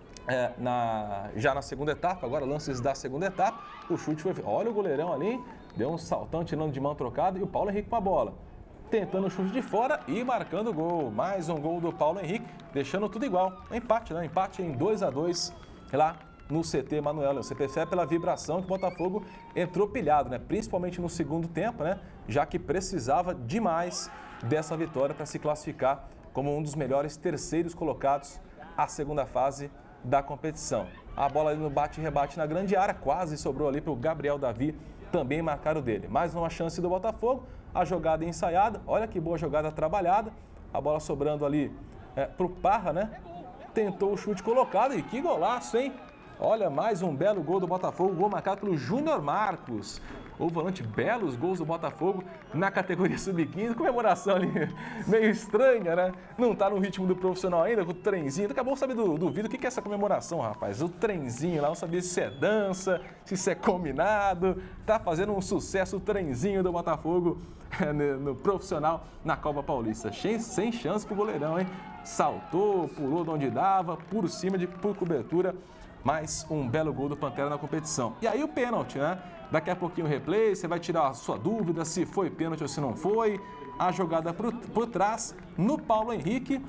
já na segunda etapa, agora lances da segunda etapa. O chute foi... Olha o goleirão ali, deu um saltão tirando de mão trocada e o Paulo Henrique com a bola. Tentando o chute de fora e marcando o gol. Mais um gol do Paulo Henrique, deixando tudo igual. Empate, né? Empate em 2-2 lá no CT Manuel. Você percebe pela vibração que o Botafogo entrou pilhado, né? Principalmente no segundo tempo, né? Já que precisava demais dessa vitória para se classificar como um dos melhores terceiros colocados à segunda fase da competição. A bola ali no bate-rebate na grande área, quase sobrou ali para o Gabriel Davi também marcar o dele. Mais uma chance do Botafogo. A jogada ensaiada, olha que boa jogada trabalhada, a bola sobrando ali para o Parra, né? Tentou o chute colocado e que golaço, hein? Olha, mais um belo gol do Botafogo, gol marcado pelo Júnior Marcos. O volante, belos gols do Botafogo na categoria sub-15, comemoração ali meio estranha, né? Não tá no ritmo do profissional ainda, com o trenzinho. Daqui a pouco sabe do vídeo o que é essa comemoração, rapaz. O trenzinho lá, não sabia se é dança, se isso é combinado. Tá fazendo um sucesso o trenzinho do Botafogo no profissional na Copa Paulista. Sem chance pro goleirão, hein? Saltou, pulou de onde dava, por cima, por cobertura. Mais um belo gol do Pantera na competição. E aí o pênalti, né? Daqui a pouquinho o replay, você vai tirar a sua dúvida se foi pênalti ou se não foi. A jogada por trás no Paulo Henrique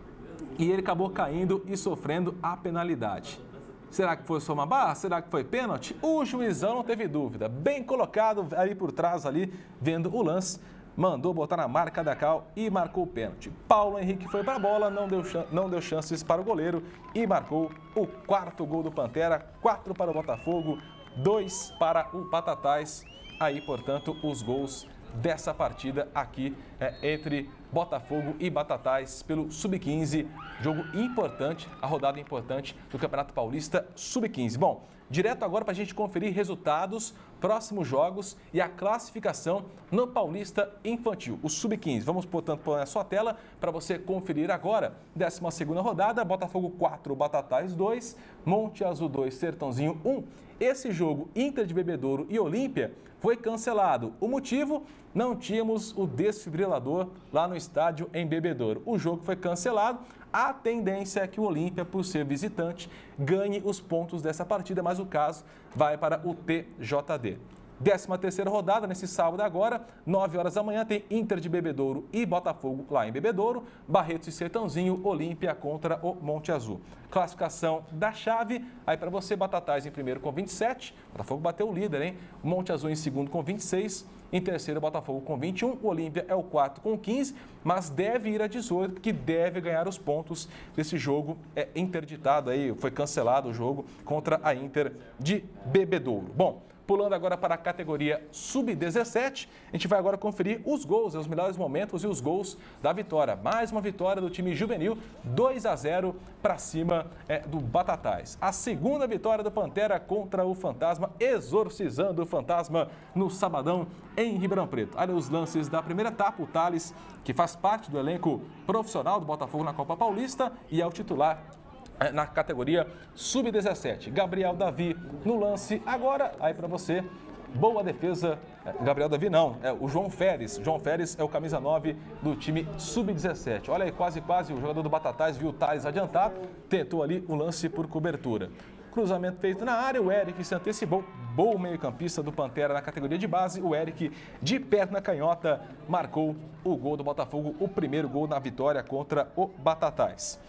e ele acabou caindo e sofrendo a penalidade. Será que foi só uma barra? Será que foi pênalti? O juizão não teve dúvida. Bem colocado ali por trás, ali, vendo o lance. Mandou botar na marca da cal e marcou o pênalti. Paulo Henrique foi para a bola, não deu chances para o goleiro e marcou o quarto gol do Pantera. 4 para o Botafogo, 2 para o Batatais. Aí, portanto, os gols dessa partida aqui entre Botafogo e Batatais pelo Sub-15. Jogo importante, a rodada importante do Campeonato Paulista Sub-15. Bom, direto agora para a gente conferir resultados, próximos jogos e a classificação no Paulista Infantil, o Sub-15. Vamos, portanto, pôr na sua tela para você conferir agora. 12ª rodada, Botafogo 4, Batatais 2, Monte Azul 2, Sertãozinho 1. Esse jogo, Inter de Bebedouro e Olímpia, foi cancelado. O motivo? Não tínhamos o desfibrilador lá no estádio em Bebedouro. O jogo foi cancelado. A tendência é que o Olímpia, por ser visitante, ganhe os pontos dessa partida, mas o caso vai para o TJD. 13ª rodada, nesse sábado agora, 9 horas da manhã, tem Inter de Bebedouro e Botafogo lá em Bebedouro, Barretos e Sertãozinho, Olímpia contra o Monte Azul. Classificação da chave, aí para você, Batatais em primeiro com 27, Botafogo bateu o líder, hein? Monte Azul em segundo com 26, em terceiro Botafogo com 21, o Olímpia é o quarto com 15, mas deve ir a 18, que deve ganhar os pontos desse jogo interditado aí, foi cancelado o jogo contra a Inter de Bebedouro. Bom, pulando agora para a categoria Sub-17, a gente vai agora conferir os gols, os melhores momentos e os gols da vitória. Mais uma vitória do time juvenil, 2-0 para cima do Batatais. A segunda vitória do Pantera contra o Fantasma, exorcizando o Fantasma no sabadão em Ribeirão Preto. Olha os lances da primeira etapa, o Thales, que faz parte do elenco profissional do Botafogo na Copa Paulista e é o titular na categoria Sub-17. Gabriel Davi no lance agora, aí para você, boa defesa. Gabriel Davi não, é o João Férez. João Férez é o camisa 9 do time Sub-17. Olha aí, quase o jogador do Batatais viu o Thales adiantado, tentou ali o lance por cobertura. Cruzamento feito na área, o Eric se antecipou, bom meio-campista do Pantera na categoria de base. O Eric, de perna canhota, marcou o gol do Botafogo, o primeiro gol na vitória contra o Batatais.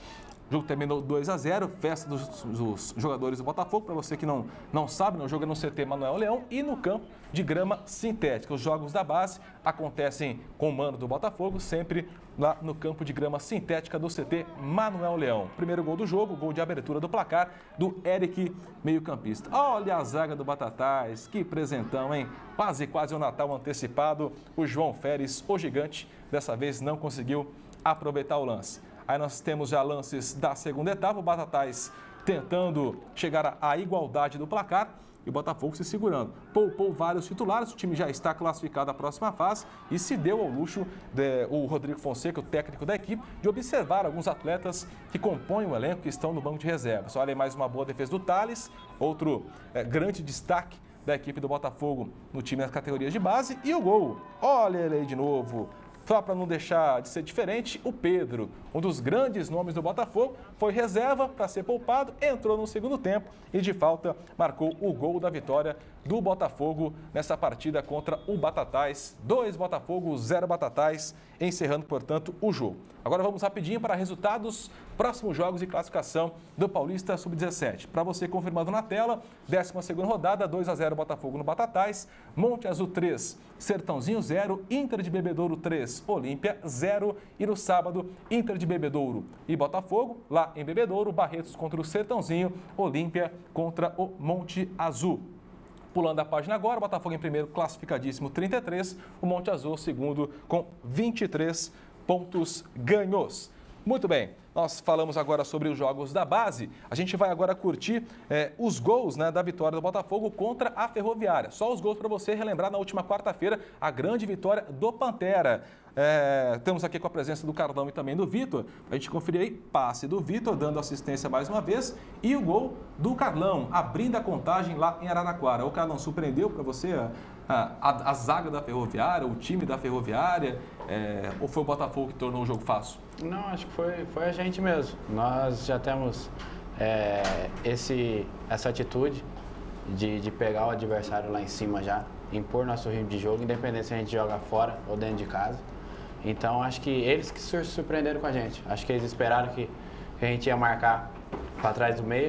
O jogo terminou 2-0, festa dos jogadores do Botafogo. Para você que não sabe, o jogo é no CT Manuel Leão e no campo de grama sintética. Os jogos da base acontecem com o mando do Botafogo, sempre lá no campo de grama sintética do CT Manuel Leão. Primeiro gol do jogo, gol de abertura do placar do Eric, meio-campista. Olha a zaga do Batatais, que presentão, hein? Quase o Natal antecipado. O João Férez, o gigante, dessa vez não conseguiu aproveitar o lance. Aí nós temos já lances da segunda etapa, o Batatais tentando chegar à igualdade do placar e o Botafogo se segurando. Poupou vários titulares, o time já está classificado à próxima fase e se deu ao luxo o Rodrigo Fonseca, o técnico da equipe, de observar alguns atletas que compõem o elenco, que estão no banco de reservas. Olha aí mais uma boa defesa do Thales, outro grande destaque da equipe do Botafogo no time das categorias de base e o gol. Olha ele aí de novo. Só para não deixar de ser diferente, o Pedro, um dos grandes nomes do Botafogo, foi reserva para ser poupado, entrou no segundo tempo e de falta marcou o gol da vitória do Botafogo nessa partida contra o Batatais. 2 Botafogo, 0 Batatais, encerrando, portanto, o jogo. Agora vamos rapidinho para resultados, próximos jogos e classificação do Paulista Sub-17. Para você confirmado na tela, 12ª rodada, 2-0 Botafogo no Batatais, Monte Azul 3, Sertãozinho 0, Inter de Bebedouro 3, Olímpia 0 e no sábado, Inter de Bebedouro e Botafogo, lá em Bebedouro, Barretos contra o Sertãozinho, Olímpia contra o Monte Azul. Pulando a página agora, o Botafogo em primeiro, classificadíssimo, 33, o Monte Azul segundo com 23 pontos ganhos. Muito bem, nós falamos agora sobre os jogos da base. A gente vai agora curtir os gols, né, da vitória do Botafogo contra a Ferroviária. Só os gols para você relembrar na última quarta-feira a grande vitória do Pantera. Temos aqui com a presença do Carlão e também do Vitor. A gente conferir aí, passe do Vitor, dando assistência mais uma vez. E o gol do Carlão, abrindo a contagem lá em Araraquara. O Carlão surpreendeu para você a zaga da Ferroviária, o time da Ferroviária? Ou foi o Botafogo que tornou o jogo fácil? Não, acho que foi a gente mesmo. Nós já temos essa atitude de pegar o adversário lá em cima já, impor nosso ritmo de jogo, independente se a gente joga fora ou dentro de casa. Então, acho que eles que se surpreenderam com a gente. Acho que eles esperaram que a gente ia marcar para trás do meio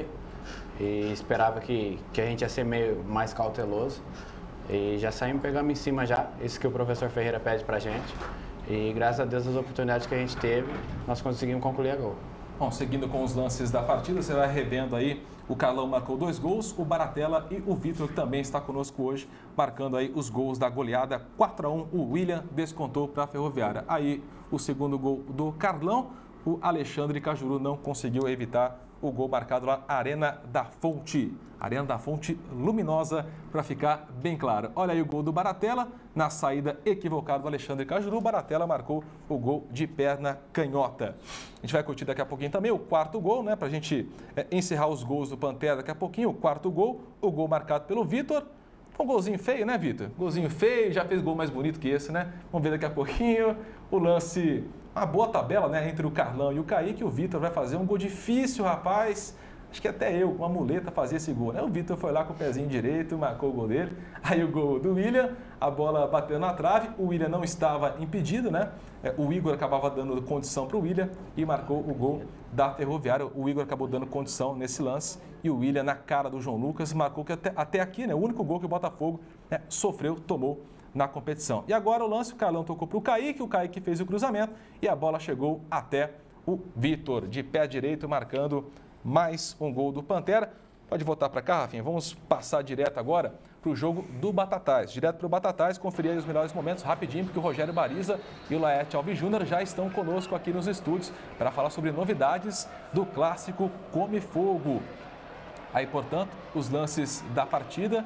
e esperava que a gente ia ser meio mais cauteloso. E já saímos pegando em cima já, isso que o professor Ferreira pede pra gente. E graças a Deus as oportunidades que a gente teve, nós conseguimos concluir a gol. Bom, seguindo com os lances da partida, você vai revendo aí, o Carlão marcou 2 gols, o Baratella e o Vitor, que também está conosco hoje, marcando aí os gols da goleada 4-1, o William descontou para a Ferroviária. Aí o segundo gol do Carlão, o Alexandre Cajuru não conseguiu evitar o gol marcado lá, Arena da Fonte. Arena da Fonte luminosa, para ficar bem claro. Olha aí o gol do Baratella, na saída equivocada do Alexandre Cajuru, o Baratella marcou o gol de perna canhota. A gente vai curtir daqui a pouquinho também o quarto gol, né, para a gente encerrar os gols do Pantera daqui a pouquinho. O quarto gol, o gol marcado pelo Vitor. Um golzinho feio, né, Vitor? Golzinho feio, já fez gol mais bonito que esse, né? Vamos ver daqui a pouquinho o lance. Uma boa tabela, né, entre o Carlão e o Kaique. O Vitor vai fazer um gol difícil, rapaz. Acho que até eu, com uma muleta, fazia esse gol, né? O Vitor foi lá com o pezinho direito, marcou o gol dele. Aí o gol do William, a bola bateu na trave. O William não estava impedido, né? O Igor acabava dando condição para o William e marcou o gol da Ferroviária. O Igor acabou dando condição nesse lance. E o William, na cara do João Lucas, marcou que até aqui, né? O único gol que o Botafogo sofreu, tomou na competição. E agora o lance, o Carlão tocou para o Kaique fez o cruzamento e a bola chegou até o Vitor, de pé direito, marcando mais um gol do Pantera. Pode voltar para cá, Rafinha. Vamos passar direto agora para o jogo do Batatais. Direto para o Batatais, conferir aí os melhores momentos rapidinho, porque o Rogério Bariza e o Laerte Alves Júnior já estão conosco aqui nos estúdios para falar sobre novidades do clássico Come Fogo. Aí, portanto, os lances da partida.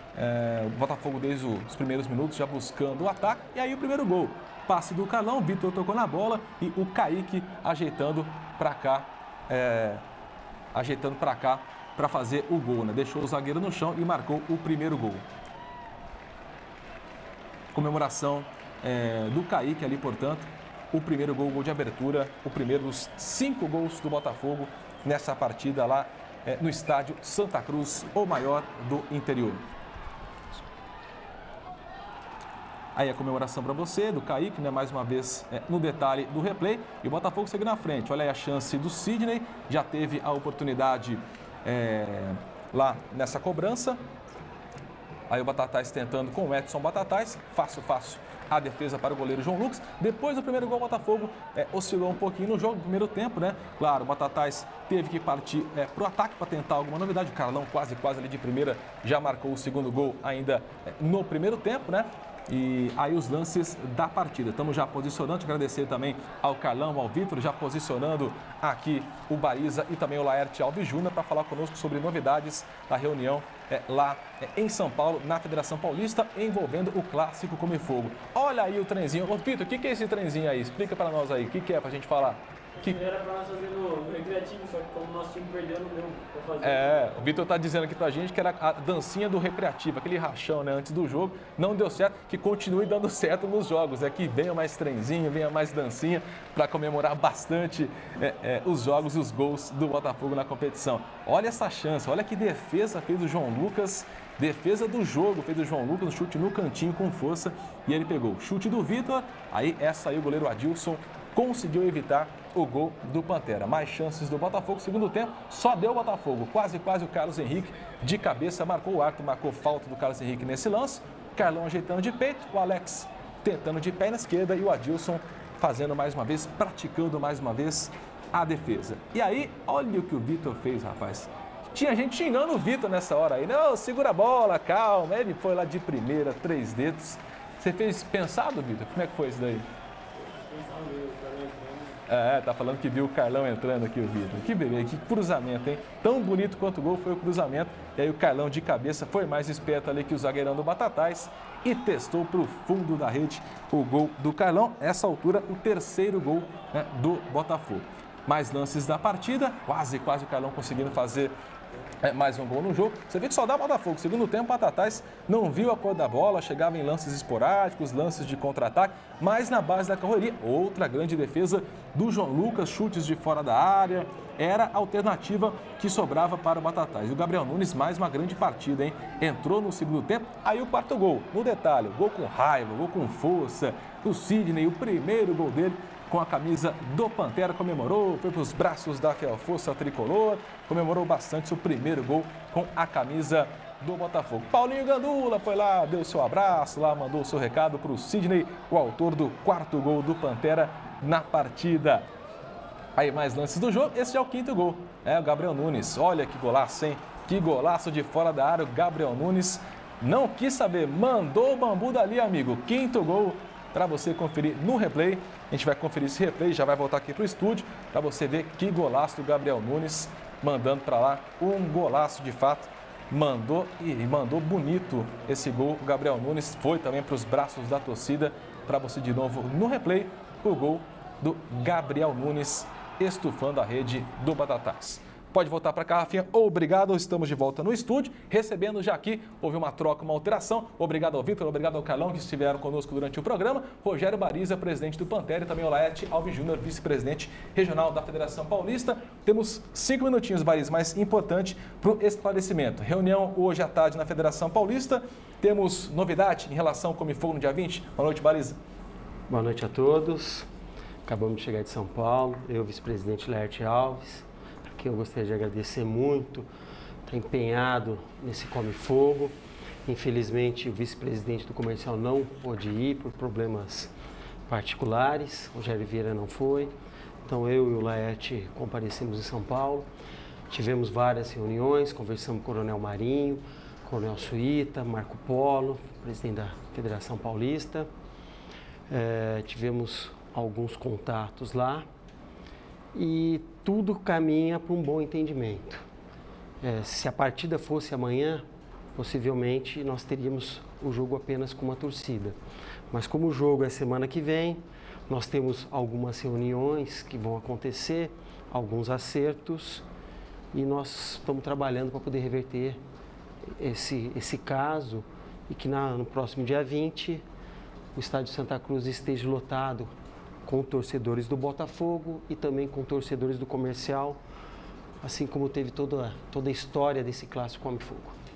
O Botafogo desde os primeiros minutos já buscando o ataque. E aí o primeiro gol. Passe do Carlão, o Vitor tocou na bola e o Kaique ajeitando para cá. Para fazer o gol, né? Deixou o zagueiro no chão e marcou o primeiro gol. Comemoração do Kaique ali, portanto. O primeiro gol, gol de abertura. O primeiro dos 5 gols do Botafogo nessa partida lá no estádio Santa Cruz, o maior do interior. Aí a comemoração para você, do Kaique, né? Mais uma vez no detalhe do replay. E o Botafogo segue na frente. Olha aí a chance do Sidney. Já teve a oportunidade lá nessa cobrança. Aí o Batatais tentando com o Edson Batatais. Fácil a defesa para o goleiro João Lucas. Depois do primeiro gol, o Botafogo oscilou um pouquinho no jogo, no primeiro tempo, né? Claro, o Batatais teve que partir para o ataque para tentar alguma novidade. O Carlão quase ali de primeira já marcou o segundo gol ainda no primeiro tempo, né? E aí os lances da partida. Estamos já posicionando, agradecer também ao Carlão, ao Vitor, já posicionando aqui o Bariza e também o Laerte Alves Júnior para falar conosco sobre novidades da reunião lá em São Paulo, na Federação Paulista, envolvendo o clássico Come Fogo. Olha aí o trenzinho. Ô, Vitor, o que é esse trenzinho aí? Explica para nós aí, o que é para a gente falar? Era para nós fazer no recreativo, só que como nosso time perdeu, não deu para fazer. O Vitor está dizendo aqui para a gente que era a dancinha do recreativo, aquele rachão, né, antes do jogo. Não deu certo, que continue dando certo nos jogos. Que venha mais trenzinho, venha mais dancinha para comemorar bastante os jogos e os gols do Botafogo na competição. Olha essa chance, olha que defesa fez o João Lucas. Defesa do jogo, fez o João Lucas, um chute no cantinho com força e ele pegou. Chute do Vitor, aí o goleiro Adilson conseguiu evitar o gol do Pantera. Mais chances do Botafogo, segundo tempo, só deu o Botafogo. Quase o Carlos Henrique de cabeça marcou o arco, marcou falta do Carlos Henrique nesse lance. Carlão ajeitando de peito, o Alex tentando de pé na esquerda e o Adilson fazendo mais uma vez, praticando mais uma vez a defesa. E aí, olha o que o Vitor fez, rapaz. Tinha gente xingando o Vitor nessa hora aí. Não, segura a bola, calma. Ele foi lá de primeira, 3 dedos. Você fez pensado, Vitor? Como é que foi isso daí? Tá falando que viu o Carlão entrando aqui, o Vitor. Que beleza, que cruzamento, hein? Tão bonito quanto o gol foi o cruzamento. E aí o Carlão de cabeça foi mais esperto ali que o zagueirão do Batatais e testou para o fundo da rede o gol do Carlão. Essa altura, o terceiro gol, né, do Botafogo. Mais lances da partida, quase o Carlão conseguindo fazer mais um gol no jogo. Você vê que só dá Botafogo. Segundo tempo, o Batatais não viu a cor da bola, chegava em lances esporádicos, lances de contra-ataque, mas na base da correria, outra grande defesa do João Lucas, chutes de fora da área, era a alternativa que sobrava para o Batatais. E o Gabriel Nunes, mais uma grande partida, hein? Entrou no segundo tempo, aí o quarto gol, no detalhe, gol com raiva, gol com força, o Sidney, o primeiro gol dele, com a camisa do Pantera, comemorou, foi para os braços da Força Tricolor, comemorou bastante seu primeiro gol com a camisa do Botafogo. Paulinho Gandula foi lá, deu seu abraço, lá mandou o seu recado para o Sidney, o autor do quarto gol do Pantera na partida. Aí mais lances do jogo, esse já é o quinto gol, o Gabriel Nunes, olha que golaço, hein? Que golaço de fora da área, o Gabriel Nunes não quis saber, mandou o bambu dali, amigo, quinto gol para você conferir no replay. A gente vai conferir esse replay, já vai voltar aqui para o estúdio para você ver que golaço do Gabriel Nunes, mandando para lá um golaço de fato. Mandou bonito esse gol. O Gabriel Nunes foi também para os braços da torcida. Para você de novo no replay, o gol do Gabriel Nunes estufando a rede do Batatais. Pode voltar para cá, Rafinha. Obrigado, estamos de volta no estúdio, recebendo já aqui, houve uma troca, uma alteração. Obrigado ao Vitor, obrigado ao Carlão, que estiveram conosco durante o programa. Rogério Bariza, presidente do Pantera, e também o Laerte Alves Júnior, vice-presidente regional da Federação Paulista. Temos 5 minutinhos, Bariza, mas importante para o esclarecimento. Reunião hoje à tarde na Federação Paulista. Temos novidade em relação ao Come Fogo no dia 20? Boa noite, Bariza. Boa noite a todos. Acabamos de chegar de São Paulo, eu, vice-presidente Laerte Alves, que eu gostaria de agradecer muito, está empenhado nesse Come Fogo. Infelizmente, o vice-presidente do comercial não pôde ir por problemas particulares, Rogério Vieira não foi, então eu e o Laerte comparecemos em São Paulo, tivemos várias reuniões, conversamos com o Coronel Marinho, Coronel Suíta, Marco Polo, presidente da Federação Paulista, tivemos alguns contatos lá, e tudo caminha para um bom entendimento. Se a partida fosse amanhã, possivelmente nós teríamos o jogo apenas com uma torcida. Mas como o jogo é semana que vem, nós temos algumas reuniões que vão acontecer, alguns acertos, e nós estamos trabalhando para poder reverter esse caso e que no próximo dia 20 o estádio Santa Cruz esteja lotado com torcedores do Botafogo e também com torcedores do Comercial, assim como teve toda a história desse clássico Come Fogo.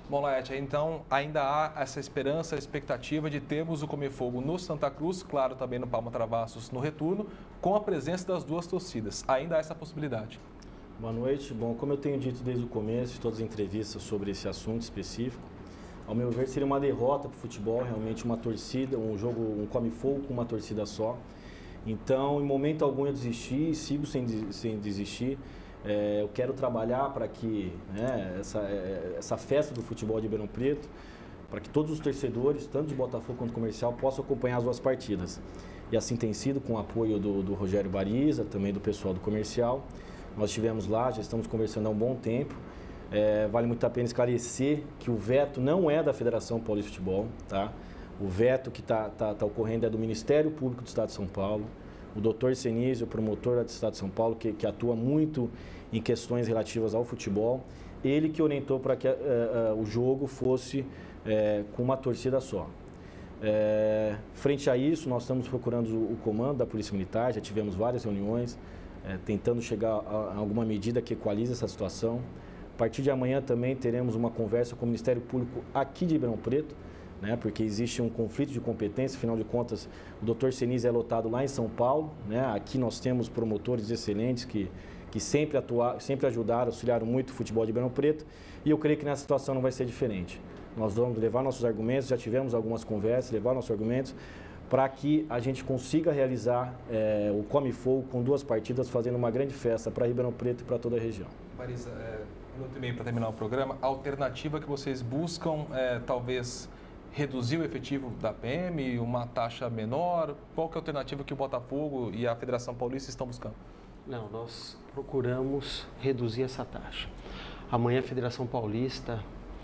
Bom, Laerte, então ainda há essa esperança, a expectativa de termos o Come Fogo no Santa Cruz, claro, também no Palma Travassos no retorno, com a presença das duas torcidas. Ainda há essa possibilidade. Boa noite. Bom, como eu tenho dito desde o começo, de todas as entrevistas sobre esse assunto específico, ao meu ver seria uma derrota para o futebol, realmente uma torcida, um jogo, um Come Fogo com uma torcida só. Então, em momento algum eu desisti, sigo sem desistir. Eu quero trabalhar para que essa festa do futebol de Ribeirão Preto, para que todos os torcedores, tanto de Botafogo quanto comercial, possam acompanhar as duas partidas. E assim tem sido, com o apoio do Rogério Bariza, também do pessoal do comercial. Nós estivemos lá, já estamos conversando há um bom tempo. Vale muito a pena esclarecer que o veto não é da Federação Paulista de Futebol, tá? O veto que está ocorrendo é do Ministério Público do Estado de São Paulo. O doutor Senísio, promotor do Estado de São Paulo, que atua muito em questões relativas ao futebol, ele que orientou para que o jogo fosse com uma torcida só. Frente a isso, nós estamos procurando o comando da Polícia Militar, já tivemos várias reuniões, tentando chegar a alguma medida que equalize essa situação. A partir de amanhã também teremos uma conversa com o Ministério Público aqui de Ribeirão Preto, né, porque existe um conflito de competência, afinal de contas, o doutor Senísio é lotado lá em São Paulo, né, aqui nós temos promotores excelentes que sempre ajudaram, auxiliaram muito o futebol de Ribeirão Preto, e eu creio que nessa situação não vai ser diferente. Nós vamos levar nossos argumentos, já tivemos algumas conversas, levar nossos argumentos, para que a gente consiga realizar o Come Fogo com duas partidas, fazendo uma grande festa para Ribeirão Preto e para toda a região. Marisa, um minuto e meio para terminar o programa. A alternativa que vocês buscam talvez reduzir o efetivo da PM, uma taxa menor? Qual que é a alternativa que o Botafogo e a Federação Paulista estão buscando? Não, nós procuramos reduzir essa taxa. Amanhã a Federação Paulista,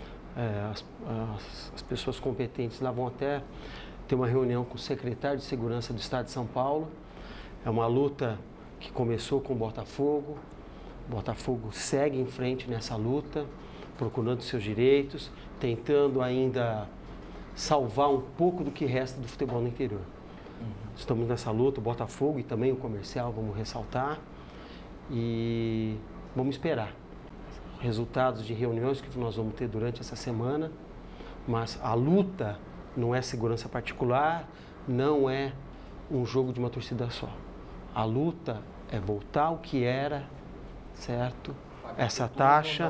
as pessoas competentes lá vão até ter uma reunião com o secretário de Segurança do Estado de São Paulo. É uma luta que começou com o Botafogo. O Botafogo segue em frente nessa luta, procurando seus direitos, tentando ainda salvar um pouco do que resta do futebol no interior. Estamos nessa luta, o Botafogo e também o comercial, vamos ressaltar, e vamos esperar resultados de reuniões que nós vamos ter durante essa semana, mas a luta não é segurança particular, não é um jogo de uma torcida só. A luta é voltar ao que era, certo? Essa taxa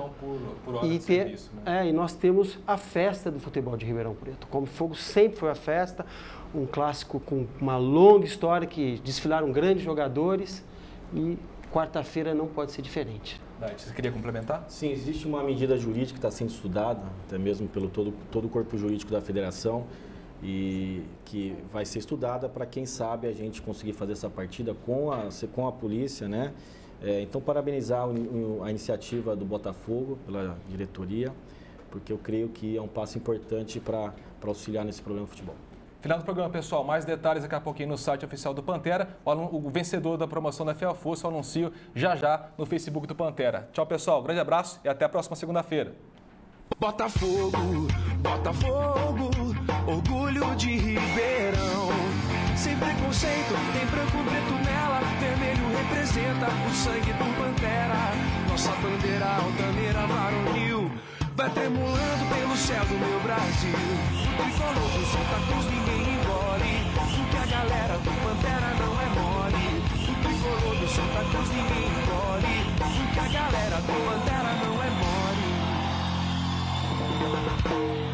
e nós temos a festa do futebol de Ribeirão Preto. Come Fogo sempre foi a festa, um clássico com uma longa história que desfilaram grandes jogadores e quarta-feira não pode ser diferente. Você queria complementar? Sim, existe uma medida jurídica que está sendo estudada, até mesmo pelo todo o corpo jurídico da federação, e que vai ser estudada para, quem sabe, a gente conseguir fazer essa partida com a polícia, né? Então, parabenizar a iniciativa do Botafogo pela diretoria, porque eu creio que é um passo importante para auxiliar nesse problema do futebol. Final do programa, pessoal. Mais detalhes daqui a pouquinho no site oficial do Pantera. O vencedor da promoção da FEA Força, eu anuncio já no Facebook do Pantera. Tchau, pessoal. Grande abraço e até a próxima segunda-feira. Botafogo, Botafogo, orgulho de Ribeirão. Sem preconceito, tem branco preto nela, vermelho representa o sangue do Pantera. Nossa bandeira altaneira varonil vai tremulando pelo céu do meu Brasil. O tricolor do Santa Cruz ninguém engole, porque a galera do Pantera não é mole. O tricolor do Santa Cruz ninguém engole, porque a galera do Pantera não é mole.